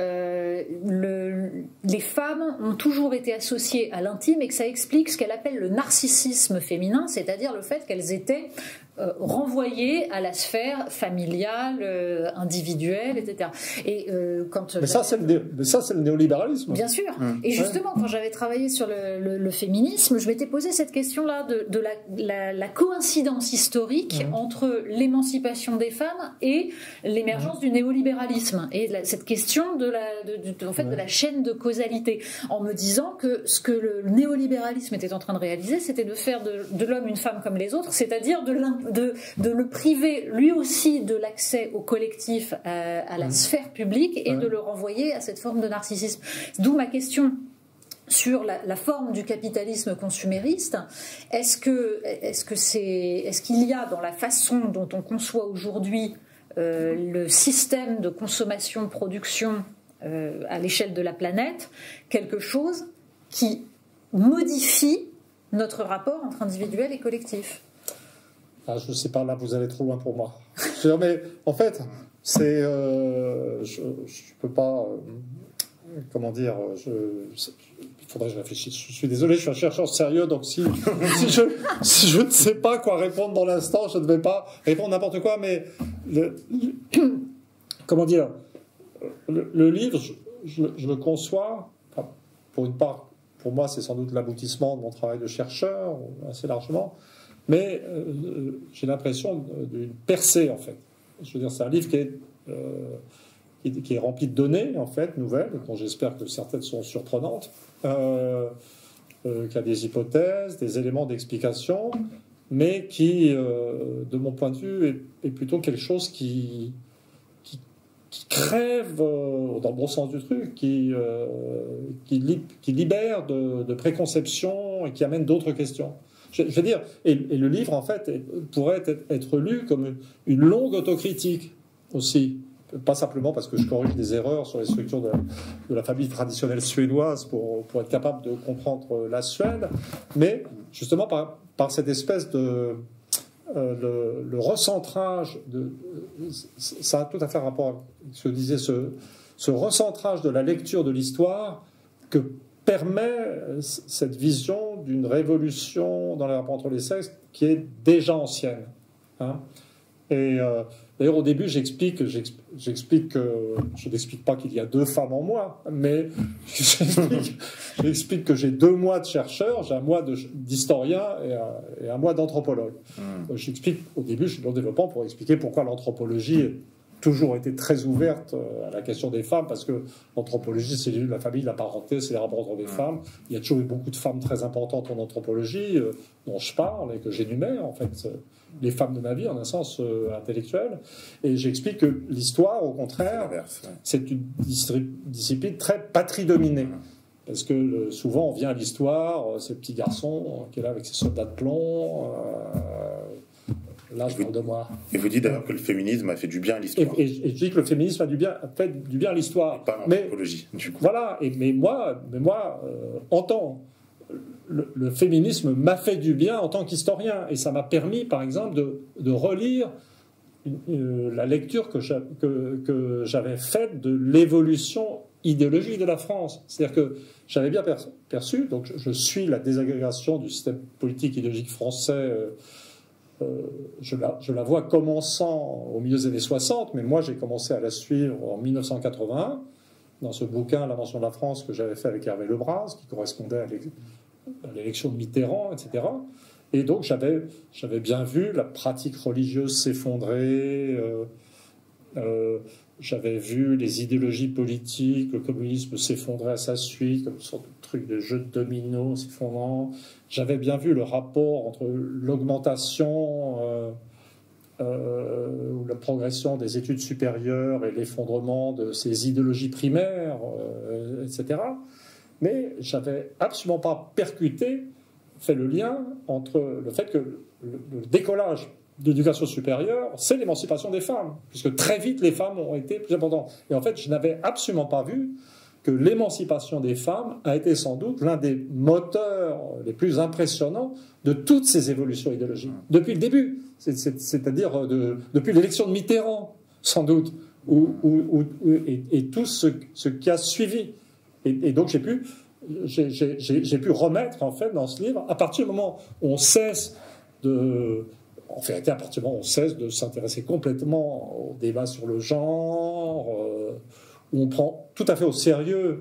les femmes ont toujours été associées à l'intime et que ça explique ce qu'elle appelle le narcissisme féminin, c'est-à-dire le fait qu'elles étaient renvoyées à la sphère familiale, individuelle, etc. Et mais ça, c'est le néolibéralisme. Bien sûr. Et justement, quand j'avais travaillé sur le féminisme, je m'étais posé cette question-là de la coïncidence historique entre l'émancipation des femmes et l'émergence du néolibéralisme. Et cette question de la chaîne de causalité. En me disant que ce que le néolibéralisme était en train de réaliser, c'était de faire de l'homme une femme comme les autres, c'est-à-dire de le priver lui aussi de l'accès au collectif, à la sphère publique, et de le renvoyer à cette forme de narcissisme. D'où ma question sur la forme du capitalisme consumériste. Est-ce qu'il y a dans la façon dont on conçoit aujourd'hui le système de consommation-production à l'échelle de la planète quelque chose qui modifie notre rapport entre individuel et collectif? Je ne sais pas, là vous allez trop loin pour moi. Mais en fait, c'est, je ne peux pas, comment dire, il faudrait que je réfléchisse. Je suis désolé, je suis un chercheur sérieux, donc si je ne sais pas quoi répondre dans l'instant, je ne vais pas répondre n'importe quoi, mais comment dire, le livre, je le conçois, enfin, pour une part, pour moi c'est sans doute l'aboutissement de mon travail de chercheur, assez largement, mais j'ai l'impression d'une percée, en fait. Je veux dire, c'est un livre qui est rempli de données, en fait, nouvelles, dont j'espère que certaines sont surprenantes, qui a des hypothèses, des éléments d'explication, mais qui, de mon point de vue, est plutôt quelque chose qui crève, dans le bon sens du truc, qui libère de préconceptions et qui amène d'autres questions. Je veux dire, et le livre, en fait, pourrait être lu comme une longue autocritique aussi. Pas simplement parce que je corrige des erreurs sur les structures de la famille traditionnelle suédoise pour être capable de comprendre la Suède, mais justement par cette espèce de... le recentrage, ça a tout à fait rapport avec ce que disait ce recentrage de la lecture de l'histoire que permet cette vision d'une révolution dans les rapports entre les sexes qui est déjà ancienne. Hein. Et d'ailleurs, au début, j'explique que je n'explique pas qu'il y a 2 femmes en moi, mais j'explique que j'ai 2 mois de chercheur, j'ai un mois d'historien et un mois d'anthropologue. J'explique au début, je suis dans le développement pour expliquer pourquoi l'anthropologie a toujours été très ouverte à la question des femmes, parce que l'anthropologie, c'est la famille, la parenté, c'est les rapports entre des femmes. Il y a toujours eu beaucoup de femmes très importantes en anthropologie, dont je parle et que j'énumère, en fait, les femmes de ma vie, en un sens intellectuel. Et j'explique que l'histoire, au contraire, c'est une discipline très patrie-dominée. Parce que souvent, on vient à l'histoire, ce petit garçon qui est là avec ses soldats de plomb... Là, je parle de moi. Et vous dites d'ailleurs que le féminisme a fait du bien à l'histoire. Et je dis que le féminisme a fait du bien à l'histoire. Pas l'anthropologie, du coup. Voilà. Mais moi, en tant... Le féminisme m'a fait du bien en tant qu'historien. Et ça m'a permis, par exemple, de relire la lecture que j'avais faite de l'évolution idéologique de la France. C'est-à-dire que j'avais bien perçu, donc je suis la désagrégation du système politique idéologique français... je la vois commençant au milieu des années 60, mais moi j'ai commencé à la suivre en 1981, dans ce bouquin L'Invention de la France que j'avais fait avec Hervé Lebras, qui correspondait à l'élection de Mitterrand, etc. Et donc j'avais bien vu la pratique religieuse s'effondrer, j'avais vu les idéologies politiques, le communisme s'effondrer à sa suite, comme une sorte de truc de jeu de domino s'effondrant. J'avais bien vu le rapport entre l'augmentation ou la progression des études supérieures et l'effondrement de ces idéologies primaires, etc. Mais j'avais absolument pas fait le lien entre le fait que le décollage de l'éducation supérieure, c'est l'émancipation des femmes, puisque très vite les femmes ont été plus importantes. Et en fait, je n'avais absolument pas vu que l'émancipation des femmes a été sans doute l'un des moteurs les plus impressionnants de toutes ces évolutions idéologiques, depuis le début, c'est-à-dire depuis l'élection de Mitterrand, sans doute, et tout ce qui a suivi. Et donc j'ai pu remettre, en fait, dans ce livre, à partir du moment où on cesse de... En fait, à partir du moment où on cesse de s'intéresser complètement au débat sur le genre, où on prend tout à fait au sérieux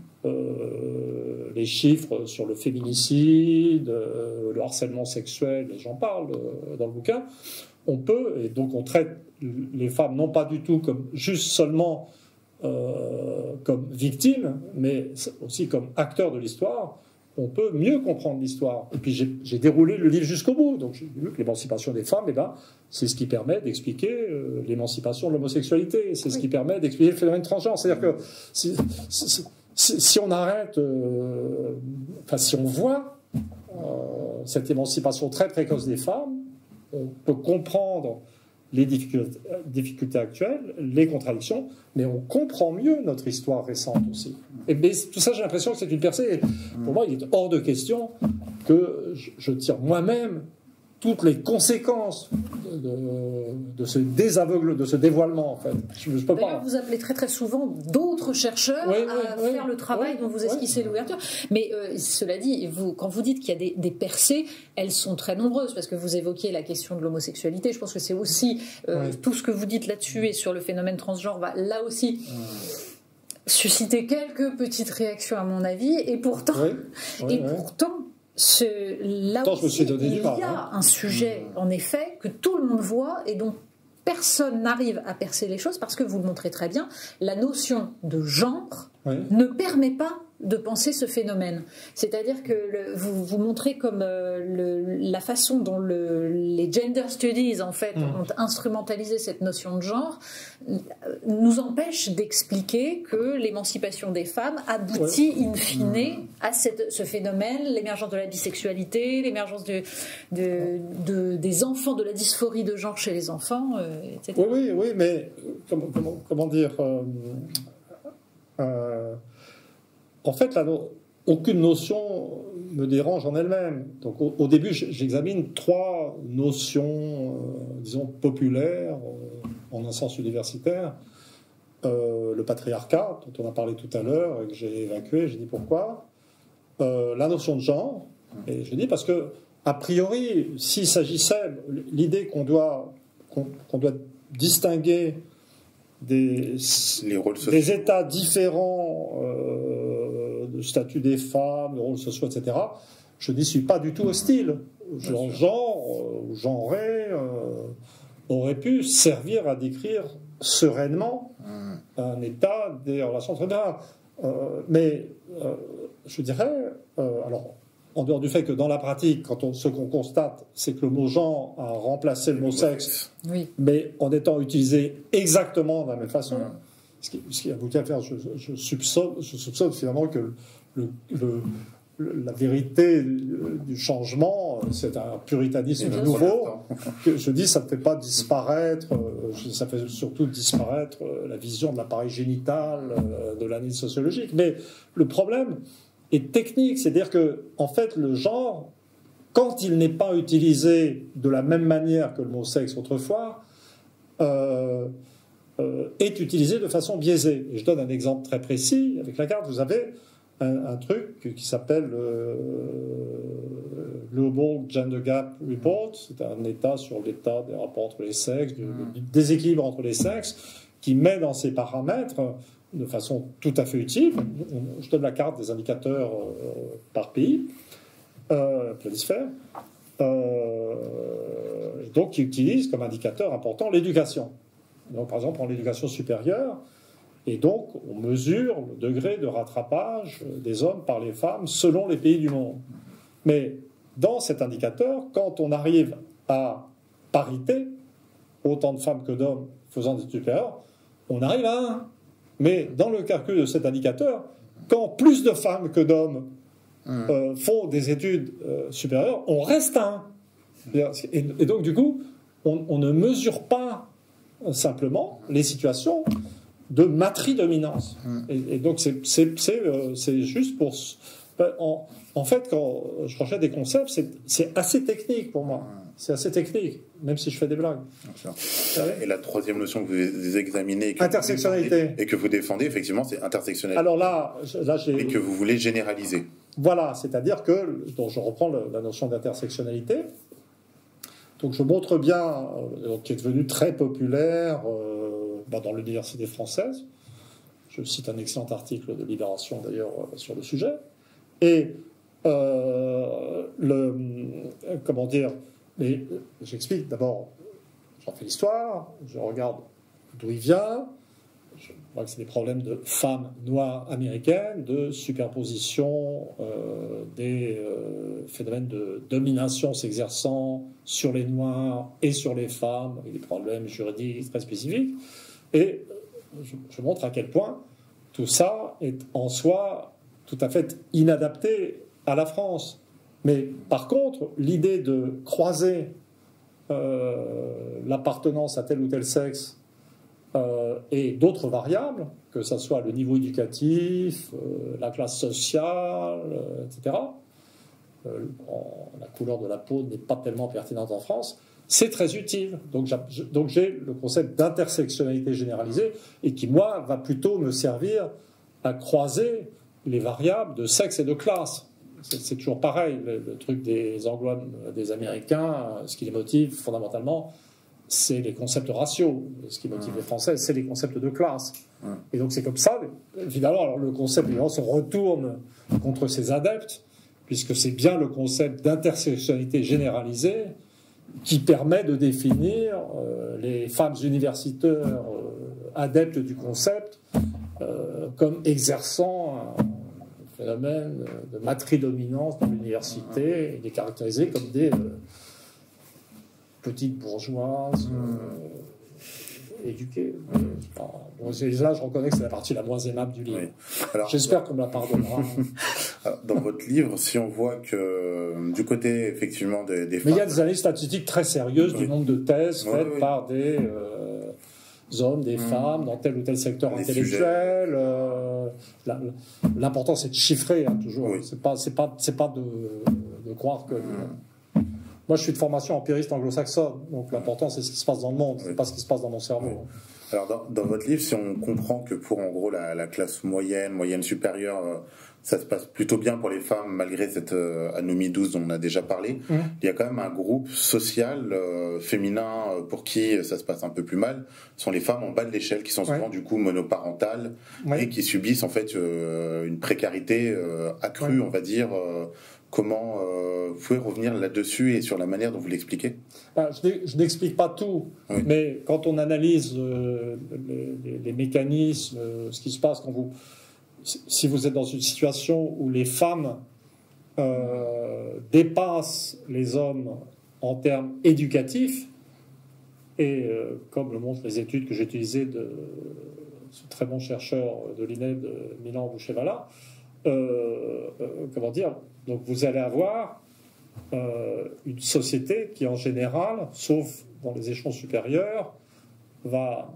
les chiffres sur le féminicide, le harcèlement sexuel, et j'en parle dans le bouquin, on peut, et donc on traite les femmes non pas du tout comme juste seulement comme victimes, mais aussi comme acteurs de l'histoire. On peut mieux comprendre l'histoire. Et puis j'ai déroulé le livre jusqu'au bout. Donc j'ai vu que l'émancipation des femmes, c'est ce qui permet d'expliquer l'émancipation de l'homosexualité. C'est ce qui permet d'expliquer le phénomène transgenre. C'est-à-dire que si on arrête, si on voit cette émancipation très précoce des femmes, on peut comprendre les difficultés actuelles, les contradictions, mais on comprend mieux notre histoire récente aussi. Et tout ça, j'ai l'impression que c'est une percée. Pour moi, il est hors de question que je tire moi-même toutes les conséquences de ce désaveugle, de ce dévoilement, en fait. Je peux D'ailleurs, pas. vous appelez très très souvent d'autres chercheurs à faire le travail dont vous esquissez l'ouverture. Mais cela dit, quand vous dites qu'il y a des percées, elles sont très nombreuses, parce que vous évoquiez la question de l'homosexualité. Je pense que c'est aussi tout ce que vous dites là-dessus et sur le phénomène transgenre va là aussi susciter quelques petites réactions, à mon avis. Et pourtant, là aussi, il y a un sujet, en effet, que tout le monde voit et dont personne n'arrive à percer les choses, parce que vous le montrez très bien, la notion de genre ne permet pas de penser ce phénomène. C'est-à-dire que vous montrez comme la façon dont les gender studies, en fait, ont instrumentalisé cette notion de genre, nous empêche d'expliquer que l'émancipation des femmes aboutit in fine à ce phénomène, l'émergence de la bisexualité, l'émergence des enfants, de la dysphorie de genre chez les enfants, etc. Oui, mais comment dire en fait, aucune notion me dérange en elle-même. Donc, au début, j'examine trois notions, disons, populaires, en un sens universitaire. Le patriarcat, dont on a parlé tout à l'heure, et que j'ai évacué, j'ai dit pourquoi. La notion de genre, et je dis parce que, a priori, s'il s'agissait, l'idée qu'on doit distinguer des états différents de statut des femmes, de rôles sociaux, etc., je n'y suis pas du tout hostile. Genré aurait pu servir à décrire sereinement un état des relations entre les mais je dirais, alors, en dehors du fait que dans la pratique, ce qu'on constate, c'est que le mot genre a remplacé le mot sexe, mais en étant utilisé exactement de la même façon, ce qui aboutit à faire, je soupçonne finalement que la vérité du changement, c'est un puritanisme nouveau. Que je dis, ça ne fait pas disparaître, ça fait surtout disparaître la vision de l'appareil génital de l'analyse sociologique. Mais le problème est technique, c'est-à-dire que, en fait, le genre, quand il n'est pas utilisé de la même manière que le mot sexe autrefois, est utilisé de façon biaisée. Et je donne un exemple très précis. Avec la carte, vous avez un truc qui s'appelle Global Gender Gap Report, c'est un état sur l'état des rapports entre les sexes, du déséquilibre entre les sexes, qui met dans ces paramètres de façon tout à fait utile. Je donne la carte des indicateurs par pays, planisphère, donc qui utilise comme indicateur important l'éducation. Donc, par exemple, en l'éducation supérieure, et donc on mesure le degré de rattrapage des hommes par les femmes selon les pays du monde. Mais dans cet indicateur, quand on arrive à parité, autant de femmes que d'hommes faisant des études supérieures, on arrive à 1. Mais dans le calcul de cet indicateur, quand plus de femmes que d'hommes font des études supérieures, on reste à 1. Et donc, du coup, on ne mesure pas simplement les situations de matridominance. Et donc, c'est juste pour... En fait, quand je rejette des concepts, c'est assez technique pour moi. C'est assez technique, même si je fais des blagues. Et la troisième notion que vous examinez... Intersectionnalité. Et que vous défendez, effectivement, c'est intersectionnalité. Alors là j'ai... Et que vous voulez généraliser. Voilà, c'est-à-dire que... Donc je reprends la notion d'intersectionnalité. Donc je montre bien, qui est devenu très populaire dans l'université française. Je cite un excellent article de Libération, d'ailleurs, sur le sujet. Et comment dire, mais j'explique d'abord, j'en fais l'histoire, je regarde d'où il vient, je vois que c'est des problèmes de femmes noires américaines, de superposition des phénomènes de domination s'exerçant sur les noirs et sur les femmes, avec des problèmes juridiques très spécifiques, et je montre à quel point tout ça est en soi tout à fait inadapté à la France. Mais par contre, l'idée de croiser l'appartenance à tel ou tel sexe et d'autres variables, que ce soit le niveau éducatif, la classe sociale, etc., la couleur de la peau n'est pas tellement pertinente en France, c'est très utile. Donc j'ai le concept d'intersectionnalité généralisée et qui, moi, va plutôt me servir à croiser les variables de sexe et de classe. C'est toujours pareil, le truc des Anglo, des Américains, ce qui les motive fondamentalement, c'est les concepts raciaux. Ce qui motive les Français, c'est les concepts de classe. Et donc c'est comme ça, évidemment, alors le concept évidemment se retourne contre ses adeptes, puisque c'est bien le concept d'intersectionnalité généralisée qui permet de définir les femmes universitaires adeptes du concept comme exerçant un phénomène de matridominance dans l'université et les caractériser comme des petites bourgeoises éduquées. Là, je reconnais que c'est la partie la moins aimable du livre. Oui. J'espère qu'on me la pardonnera. Dans votre livre, si on voit que du côté effectivement des femmes... Mais il y a des analyses statistiques très sérieuses du nombre de thèses faites par des hommes, des femmes, dans tel ou tel secteur intellectuel. L'important, c'est de chiffrer, toujours. Oui. C'est pas de croire que... Moi, je suis de formation empiriste anglo-saxonne, donc l'important, c'est ce qui se passe dans le monde, c'est pas ce qui se passe dans mon cerveau. Oui. Alors, dans votre livre, si on comprend que pour, en gros, la classe moyenne supérieure, ça se passe plutôt bien pour les femmes, malgré cette anomie douce dont on a déjà parlé, il y a quand même un groupe social féminin pour qui ça se passe un peu plus mal, ce sont les femmes en bas de l'échelle, qui sont souvent, du coup, monoparentales, et qui subissent, en fait, une précarité accrue, on va dire. Comment vous pouvez revenir là-dessus et sur la manière dont vous l'expliquez? Je n'explique pas tout, mais quand on analyse les mécanismes, ce qui se passe quand si vous êtes dans une situation où les femmes dépassent les hommes en termes éducatifs, et comme le montrent les études que j'ai utilisées de ce très bon chercheur de l'INED, Milan Bouchevala, comment dire, donc vous allez avoir une société qui en général, sauf dans les échelons supérieurs, va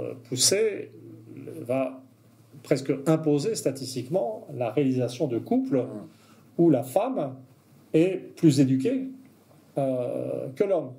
presque imposer statistiquement la réalisation de couples où la femme est plus éduquée que l'homme.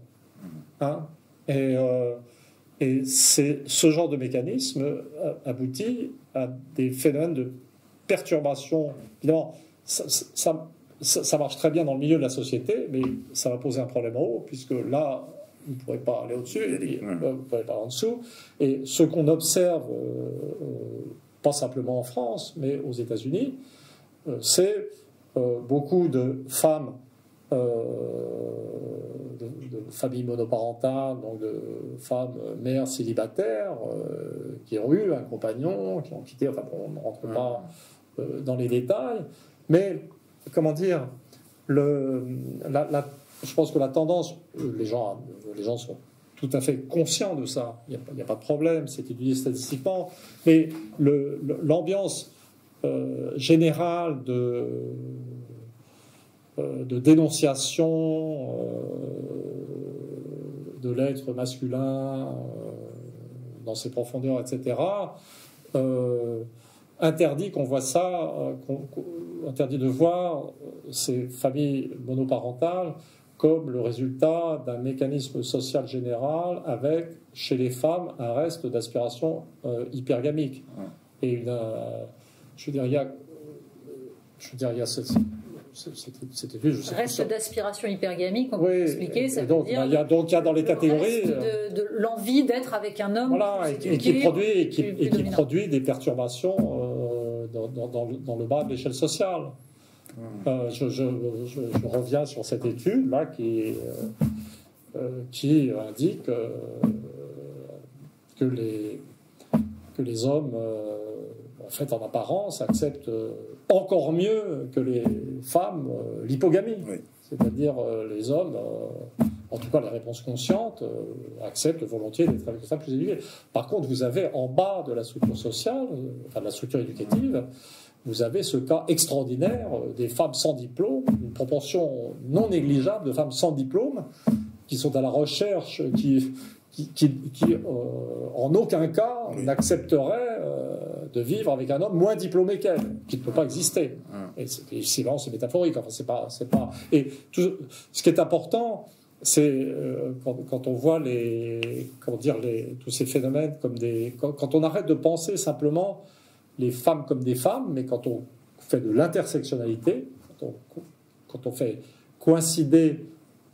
Et ce genre de mécanisme aboutit à des phénomènes de perturbation. Évidemment, ça marche très bien dans le milieu de la société, mais ça va poser un problème en haut, puisque là, vous ne pourrez pas aller au-dessus, vous ne pourrez pas en dessous. Et ce qu'on observe, pas simplement en France, mais aux États-Unis, c'est beaucoup de femmes, de familles monoparentales, donc de femmes mères célibataires, qui ont eu un compagnon, qui ont quitté, enfin bon, on ne rentre pas dans les détails, mais comment dire, je pense que la tendance, les gens sont tout à fait conscients de ça, il n'y a pas de problème, c'est étudié statistiquement, mais l'ambiance générale de dénonciation de l'être masculin dans ses profondeurs, etc., interdit qu'on voit ça, interdit de voir ces familles monoparentales comme le résultat d'un mécanisme social général avec, chez les femmes, un reste d'aspiration hypergamique. Et je veux dire, il y a cette étude, reste d'aspiration hypergamique, on peut expliquer, ça donc, veut dire... Il y a dans les catégories... de l'envie d'être avec un homme... Voilà, et qui produit des perturbations dans le bas de l'échelle sociale. Je reviens sur cette étude-là qui indique que les hommes, en fait, en apparence, acceptent encore mieux que les femmes l'hypogamie. Oui. C'est-à-dire les hommes, en tout cas les réponses conscientes, acceptent volontiers d'être avec des femmes plus éduquées. Par contre, vous avez en bas de la structure sociale, enfin de la structure éducative, vous avez ce cas extraordinaire des femmes sans diplôme, une proportion non négligeable de femmes sans diplôme qui sont à la recherche, qui en aucun cas n'accepteraient de vivre avec un homme moins diplômé qu'elle, qui ne peut pas exister. Et sinon, c'est métaphorique. Enfin, c'est pas. Et ce qui est important, c'est quand on voit tous ces phénomènes comme quand on arrête de penser simplement les femmes comme des femmes, mais quand on fait de l'intersectionnalité, quand on fait coïncider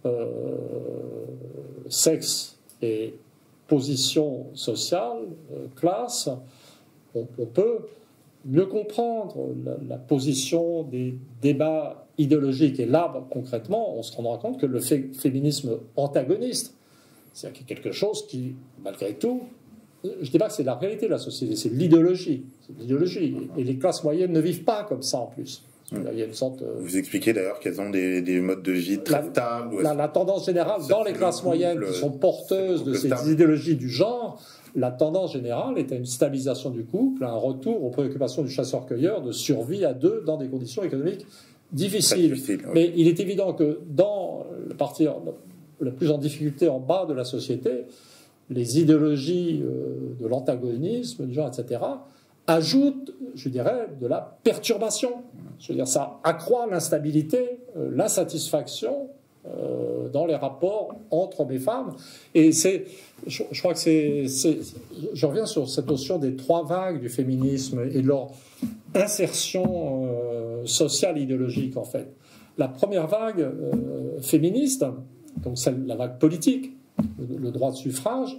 sexe et position sociale, classe, on peut mieux comprendre la position des débats idéologiques. Et là, concrètement, on se rendra compte que le féminisme antagoniste, c'est quelque chose qui, malgré tout, je ne dis pas que c'est la réalité de la société, c'est l'idéologie. Et les classes moyennes ne vivent pas comme ça en plus. Il y a une sorte, vous expliquez d'ailleurs qu'elles ont des modes de vie très stables. La tendance générale dans les classes moyennes qui sont porteuses de ces idéologies du genre, la tendance générale est à une stabilisation du couple, à un retour aux préoccupations du chasseur-cueilleur de survie à deux dans des conditions économiques difficiles. Mais il est évident que dans la partie la plus en difficulté en bas de la société, les idéologies de l'antagonisme, du genre, etc., ajoutent, je dirais, de la perturbation. Je veux dire, ça accroît l'instabilité, l'insatisfaction dans les rapports entre hommes et femmes. Et je crois que je reviens sur cette notion des trois vagues du féminisme et de leur insertion sociale et idéologique, en fait. La première vague féministe, donc la vague politique, le droit de suffrage,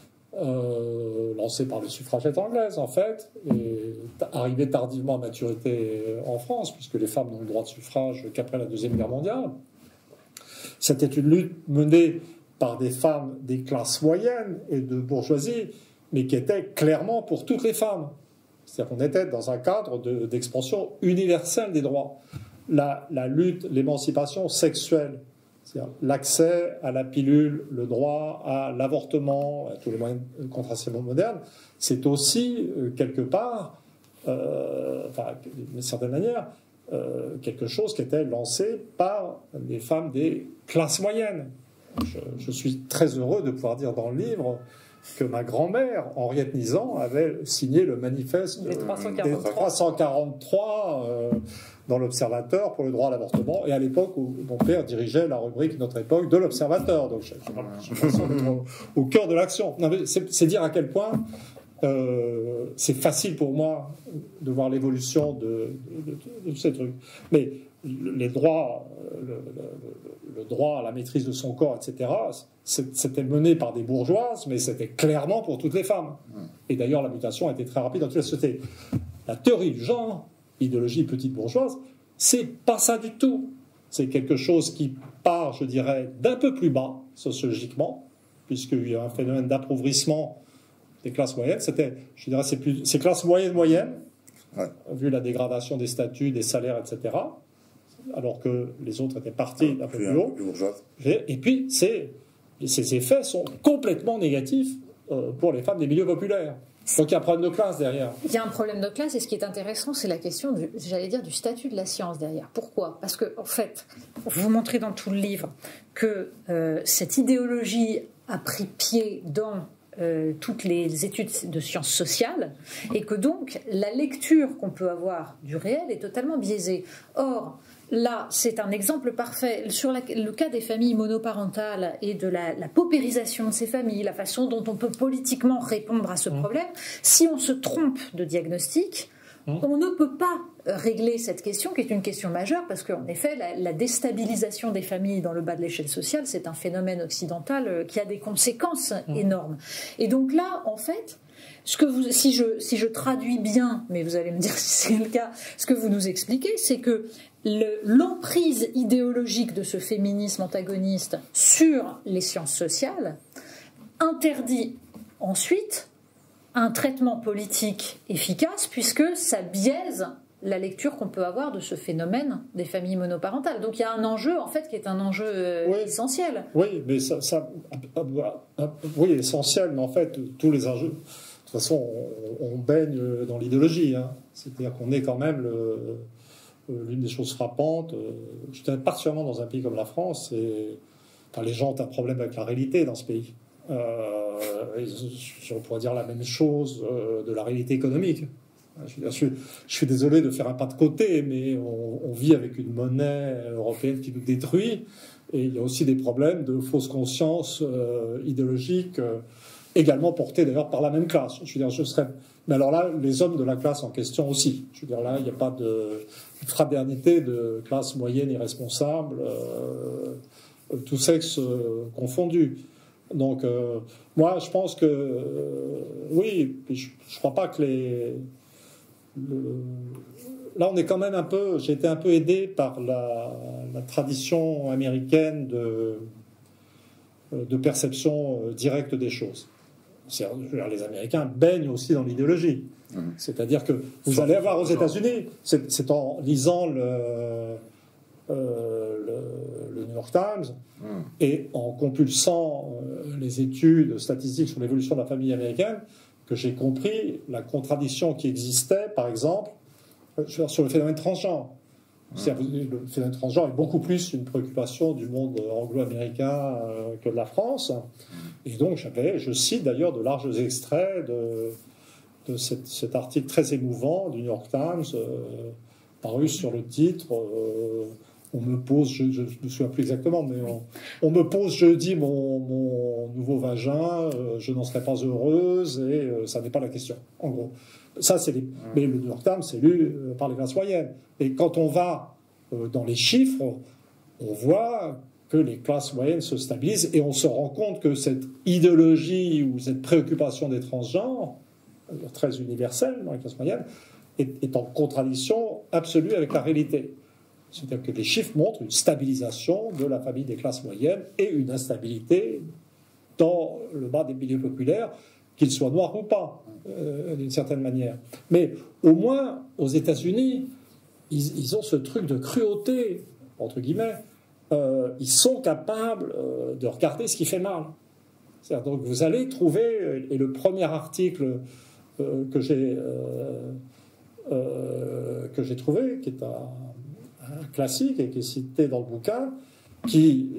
lancé par les suffragettes anglaises, en fait, et arrivé tardivement à maturité en France, puisque les femmes n'ont le droit de suffrage qu'après la Deuxième Guerre mondiale. C'était une lutte menée par des femmes des classes moyennes et de bourgeoisie, mais qui était clairement pour toutes les femmes. C'est-à-dire qu'on était dans un cadre d'expansion universelle des droits. La lutte, l'émancipation sexuelle, c'est-à-dire l'accès à la pilule, le droit à l'avortement, à tous les moyens de contraception modernes, c'est aussi, quelque part, d'une certaine manière, quelque chose qui était lancé par les femmes des classes moyennes. Je suis très heureux de pouvoir dire dans le livre que ma grand-mère, Henriette Nizan, avait signé le manifeste des 343 dans l'Observateur pour le droit à l'avortement, et à l'époque où mon père dirigeait la rubrique Notre Époque de l'Observateur. Donc je pense d'être au cœur de l'action. C'est dire à quel point c'est facile pour moi de voir l'évolution de ces trucs. Mais les droits, le droit à la maîtrise de son corps, etc., c'était mené par des bourgeoises, mais c'était clairement pour toutes les femmes. Et d'ailleurs, la mutation a été très rapide dans toute la société. La théorie du genre, idéologie petite bourgeoise, c'est pas ça du tout. C'est quelque chose qui part, je dirais, d'un peu plus bas, sociologiquement, puisqu'il y a un phénomène d'appauvrissement des classes moyennes. Je dirais, c'est classes moyennes, ouais, vu la dégradation des statuts, des salaires, etc., alors que les autres étaient partis d'un peu plus haut. Et puis, ces effets sont complètement négatifs pour les femmes des milieux populaires. Donc il y a un problème de classe derrière. Il y a un problème de classe, et ce qui est intéressant, c'est la question, du statut de la science derrière. Pourquoi ? Parce que, en fait, vous montrez dans tout le livre que cette idéologie a pris pied dans toutes les études de sciences sociales, et que donc la lecture qu'on peut avoir du réel est totalement biaisée. Or, là, c'est un exemple parfait sur le cas des familles monoparentales et de la paupérisation de ces familles, la façon dont on peut politiquement répondre à ce problème. Si on se trompe de diagnostic, on ne peut pas régler cette question, qui est une question majeure, parce qu'en effet, la déstabilisation des familles dans le bas de l'échelle sociale, c'est un phénomène occidental qui a des conséquences énormes. Et donc là, en fait, si je traduis bien, mais vous allez me dire si c'est le cas, ce que vous nous expliquez, c'est que l'emprise idéologique de ce féminisme antagoniste sur les sciences sociales interdit ensuite un traitement politique efficace, puisque ça biaise la lecture qu'on peut avoir de ce phénomène des familles monoparentales. Donc il y a un enjeu, en fait, qui est un enjeu essentiel. Oui, mais oui, essentiel, mais en fait, tous les enjeux... De toute façon, on baigne dans l'idéologie. Hein. C'est-à-dire qu'on est quand même l'une des choses frappantes. Je dirais particulièrement dans un pays comme la France, les gens ont un problème avec la réalité dans ce pays. Je pourrais dire la même chose de la réalité économique. Je suis désolé de faire un pas de côté, mais on vit avec une monnaie européenne qui nous détruit, et il y a aussi des problèmes de fausse conscience idéologique, également portés d'ailleurs par la même classe. Mais alors là, les hommes de la classe en question aussi. Je veux dire, là, il n'y a pas de fraternité de classe moyenne irresponsable, tous sexes confondus. Donc, moi, je pense que oui, je ne crois pas que là, on est quand même j'ai été un peu aidé par la tradition américaine de perception directe des choses. Les Américains baignent aussi dans l'idéologie. C'est-à-dire que vous allez avoir aux États-Unis, c'est en lisant le New York Times et en compulsant les études statistiques sur l'évolution de la famille américaine que j'ai compris la contradiction qui existait, par exemple, sur le phénomène transgenre. Le phénomène transgenre est beaucoup plus une préoccupation du monde anglo-américain que de la France. Et donc, je cite d'ailleurs de larges extraits de cet article très émouvant du New York Times, paru sur le titre on me pose, je ne me souviens plus exactement, mais on me pose jeudi mon nouveau vagin, je n'en serai pas heureuse, et ça n'est pas la question, en gros. Ça, mais le New York Times, c'est lu par les classes moyennes. Et quand on va dans les chiffres, on voit que les classes moyennes se stabilisent, et on se rend compte que cette idéologie ou cette préoccupation des transgenres, très universelle dans les classes moyennes, est en contradiction absolue avec la réalité. C'est-à-dire que les chiffres montrent une stabilisation de la famille des classes moyennes et une instabilité dans le bas des milieux populaires, qu'ils soient noirs ou pas, d'une certaine manière. Mais au moins, aux États-Unis, ils ont ce truc de cruauté, entre guillemets. Ils sont capables de regarder ce qui fait mal. C'est-à-dire, donc vous allez trouver, et le premier article que j'ai trouvé, qui est un classique et qui est cité dans le bouquin, qui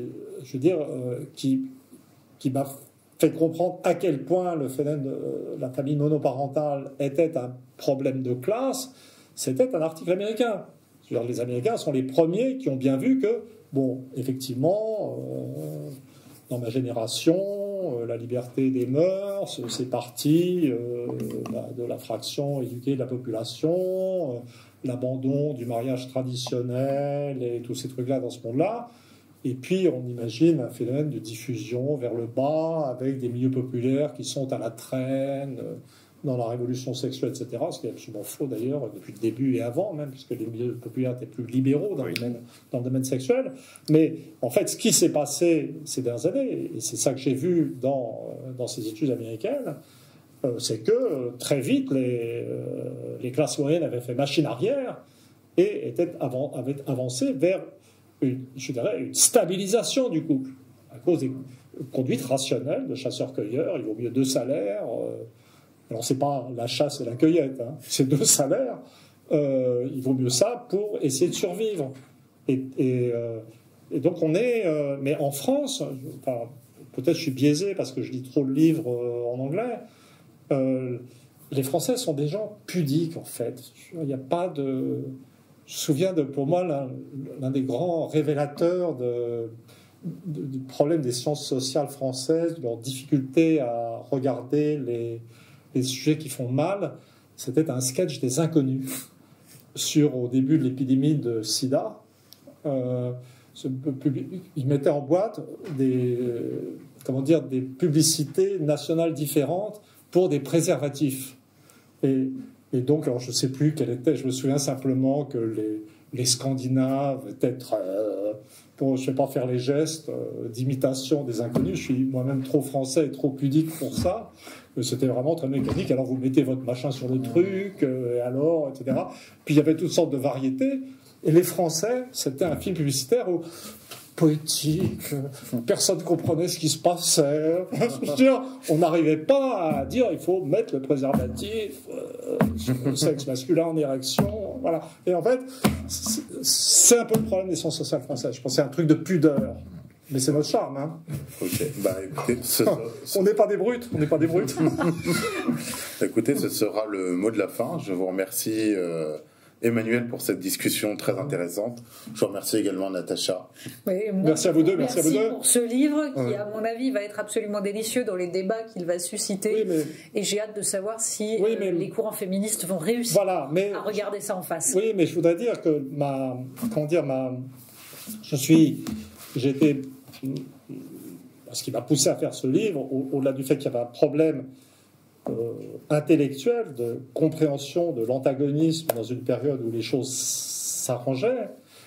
m'a fait comprendre à quel point le phénomène de la famille monoparentale était un problème de classe, c'était un article américain. C'est-à-dire, les Américains sont les premiers qui ont bien vu que, bon, effectivement, dans ma génération, la liberté des mœurs, c'est parti de la fraction éduquée de la population, l'abandon du mariage traditionnel et tous ces trucs-là dans ce monde-là. Et puis, on imagine un phénomène de diffusion vers le bas, avec des milieux populaires qui sont à la traîne dans la révolution sexuelle, etc. Ce qui est absolument faux, d'ailleurs, depuis le début et avant, même, puisque les milieux populaires étaient plus libéraux dans le domaine sexuel. Mais, en fait, ce qui s'est passé ces dernières années, et c'est ça que j'ai vu dans ces études américaines, c'est que très vite, les classes moyennes avaient fait machine arrière et avaient avancé vers une stabilisation du couple, à cause des conduites rationnelles de chasseurs-cueilleurs. Il vaut mieux 2 salaires. Alors, c'est pas la chasse et la cueillette, hein, c'est 2 salaires. Il vaut mieux ça pour essayer de survivre. Et donc, on est... mais en France, enfin, peut-être je suis biaisé parce que je lis trop de livres en anglais, les Français sont des gens pudiques, en fait. Il n'y a pas de... Je me souviens, pour moi, l'un des grands révélateurs du problème des sciences sociales françaises, de leur difficulté à regarder les sujets qui font mal, c'était un sketch des Inconnus au début de l'épidémie de sida. Ils mettaient en boîte des publicités nationales différentes pour des préservatifs. Et donc, alors je ne sais plus quelle était, je me souviens simplement que les Scandinaves étaient je ne vais pas faire les gestes d'imitation des Inconnus, je suis moi-même trop français et trop pudique pour ça, mais c'était vraiment très mécanique. Alors vous mettez votre machin sur le truc, et alors, etc. Puis il y avait toutes sortes de variétés, et les Français, c'était un film publicitaire où poétique, personne ne comprenait ce qui se passait. On n'arrivait pas à dire il faut mettre le préservatif, le sexe masculin en érection, voilà. Et en fait, c'est un peu le problème des sciences sociales françaises. Je pense que c'est un truc de pudeur. Mais c'est notre charme, hein. Ok, bah écoutez, on n'est pas des brutes, on n'est pas des brutes. Écoutez, ce sera le mot de la fin. Je vous remercie Emmanuel pour cette discussion très intéressante. Je vous remercie également Natacha. Oui, merci à vous deux. Merci pour ce livre qui, à mon avis, va être absolument délicieux dans les débats qu'il va susciter. Oui, et j'ai hâte de savoir si les courants féministes vont réussir à regarder ça en face. Oui, mais je voudrais dire que ce qui m'a poussé à faire ce livre, au-delà du fait qu'il y avait un problème intellectuel de compréhension de l'antagonisme dans une période où les choses s'arrangeaient,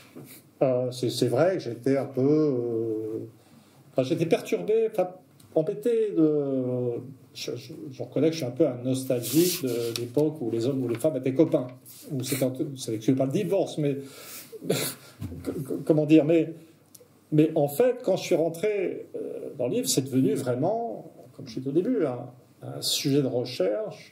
c'est vrai que j'étais un peu... j'étais perturbé, embêté je reconnais que je suis un peu un nostalgique de l'époque où les hommes ou les femmes étaient copains. Ça n'exclut pas le divorce, mais... comment dire, mais en fait, quand je suis rentré dans le livre, c'est devenu vraiment, comme je disais au début, un sujet de recherche.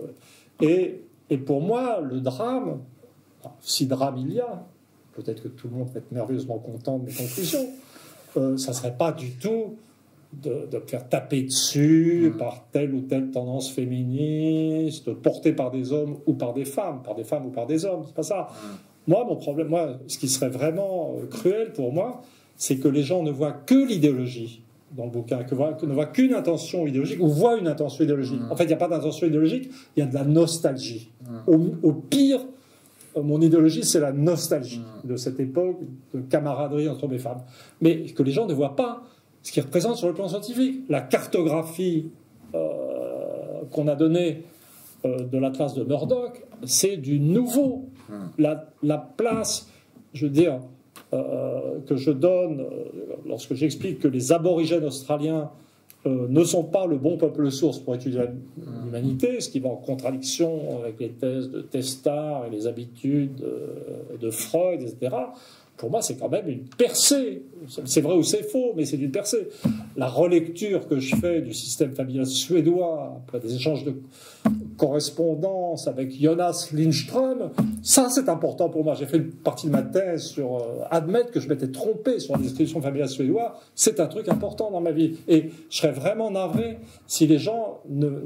Et pour moi, le drame, si drame il y a, peut-être que tout le monde va être merveilleusement content de mes conclusions, ça ne serait pas du tout de me faire taper dessus par telle ou telle tendance féministe, portée par des hommes ou par des femmes ou par des hommes, c'est pas ça. Moi, mon problème, ce qui serait vraiment cruel pour moi, c'est que les gens ne voient que l'idéologie dans le bouquin, que ne voient qu'une intention idéologique, ou voient une intention idéologique. En fait, il n'y a pas d'intention idéologique, il y a de la nostalgie. Au pire, mon idéologie, c'est la nostalgie de cette époque de camaraderie entre hommes et femmes. Mais que les gens ne voient pas ce qu'il représente sur le plan scientifique. La cartographie qu'on a donnée de l'Atlas de Murdoch, c'est du nouveau. La place, je veux dire, que je donne lorsque j'explique que les aborigènes australiens ne sont pas le bon peuple source pour étudier l'humanité, ce qui va en contradiction avec les thèses de Testard et les habitudes de Freud, etc. Pour moi, c'est quand même une percée. C'est vrai ou c'est faux, mais c'est une percée. La relecture que je fais du système familial suédois, après des échanges de correspondance avec Jonas Lindström, ça c'est important pour moi. J'ai fait une partie de ma thèse sur admettre que je m'étais trompé sur l'institution familiale suédoise. C'est un truc important dans ma vie. Et je serais vraiment navré si les gens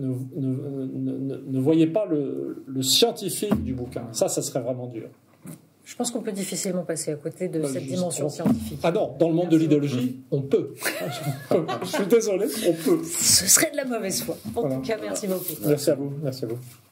ne voyaient pas le scientifique du bouquin. Ça serait vraiment dur. Je pense qu'on peut difficilement passer à côté de cette dimension scientifique. Ah non, dans le monde de l'idéologie, on peut. Je suis désolé, on peut. Ce serait de la mauvaise foi. En tout cas, merci beaucoup. Merci à vous. Merci à vous.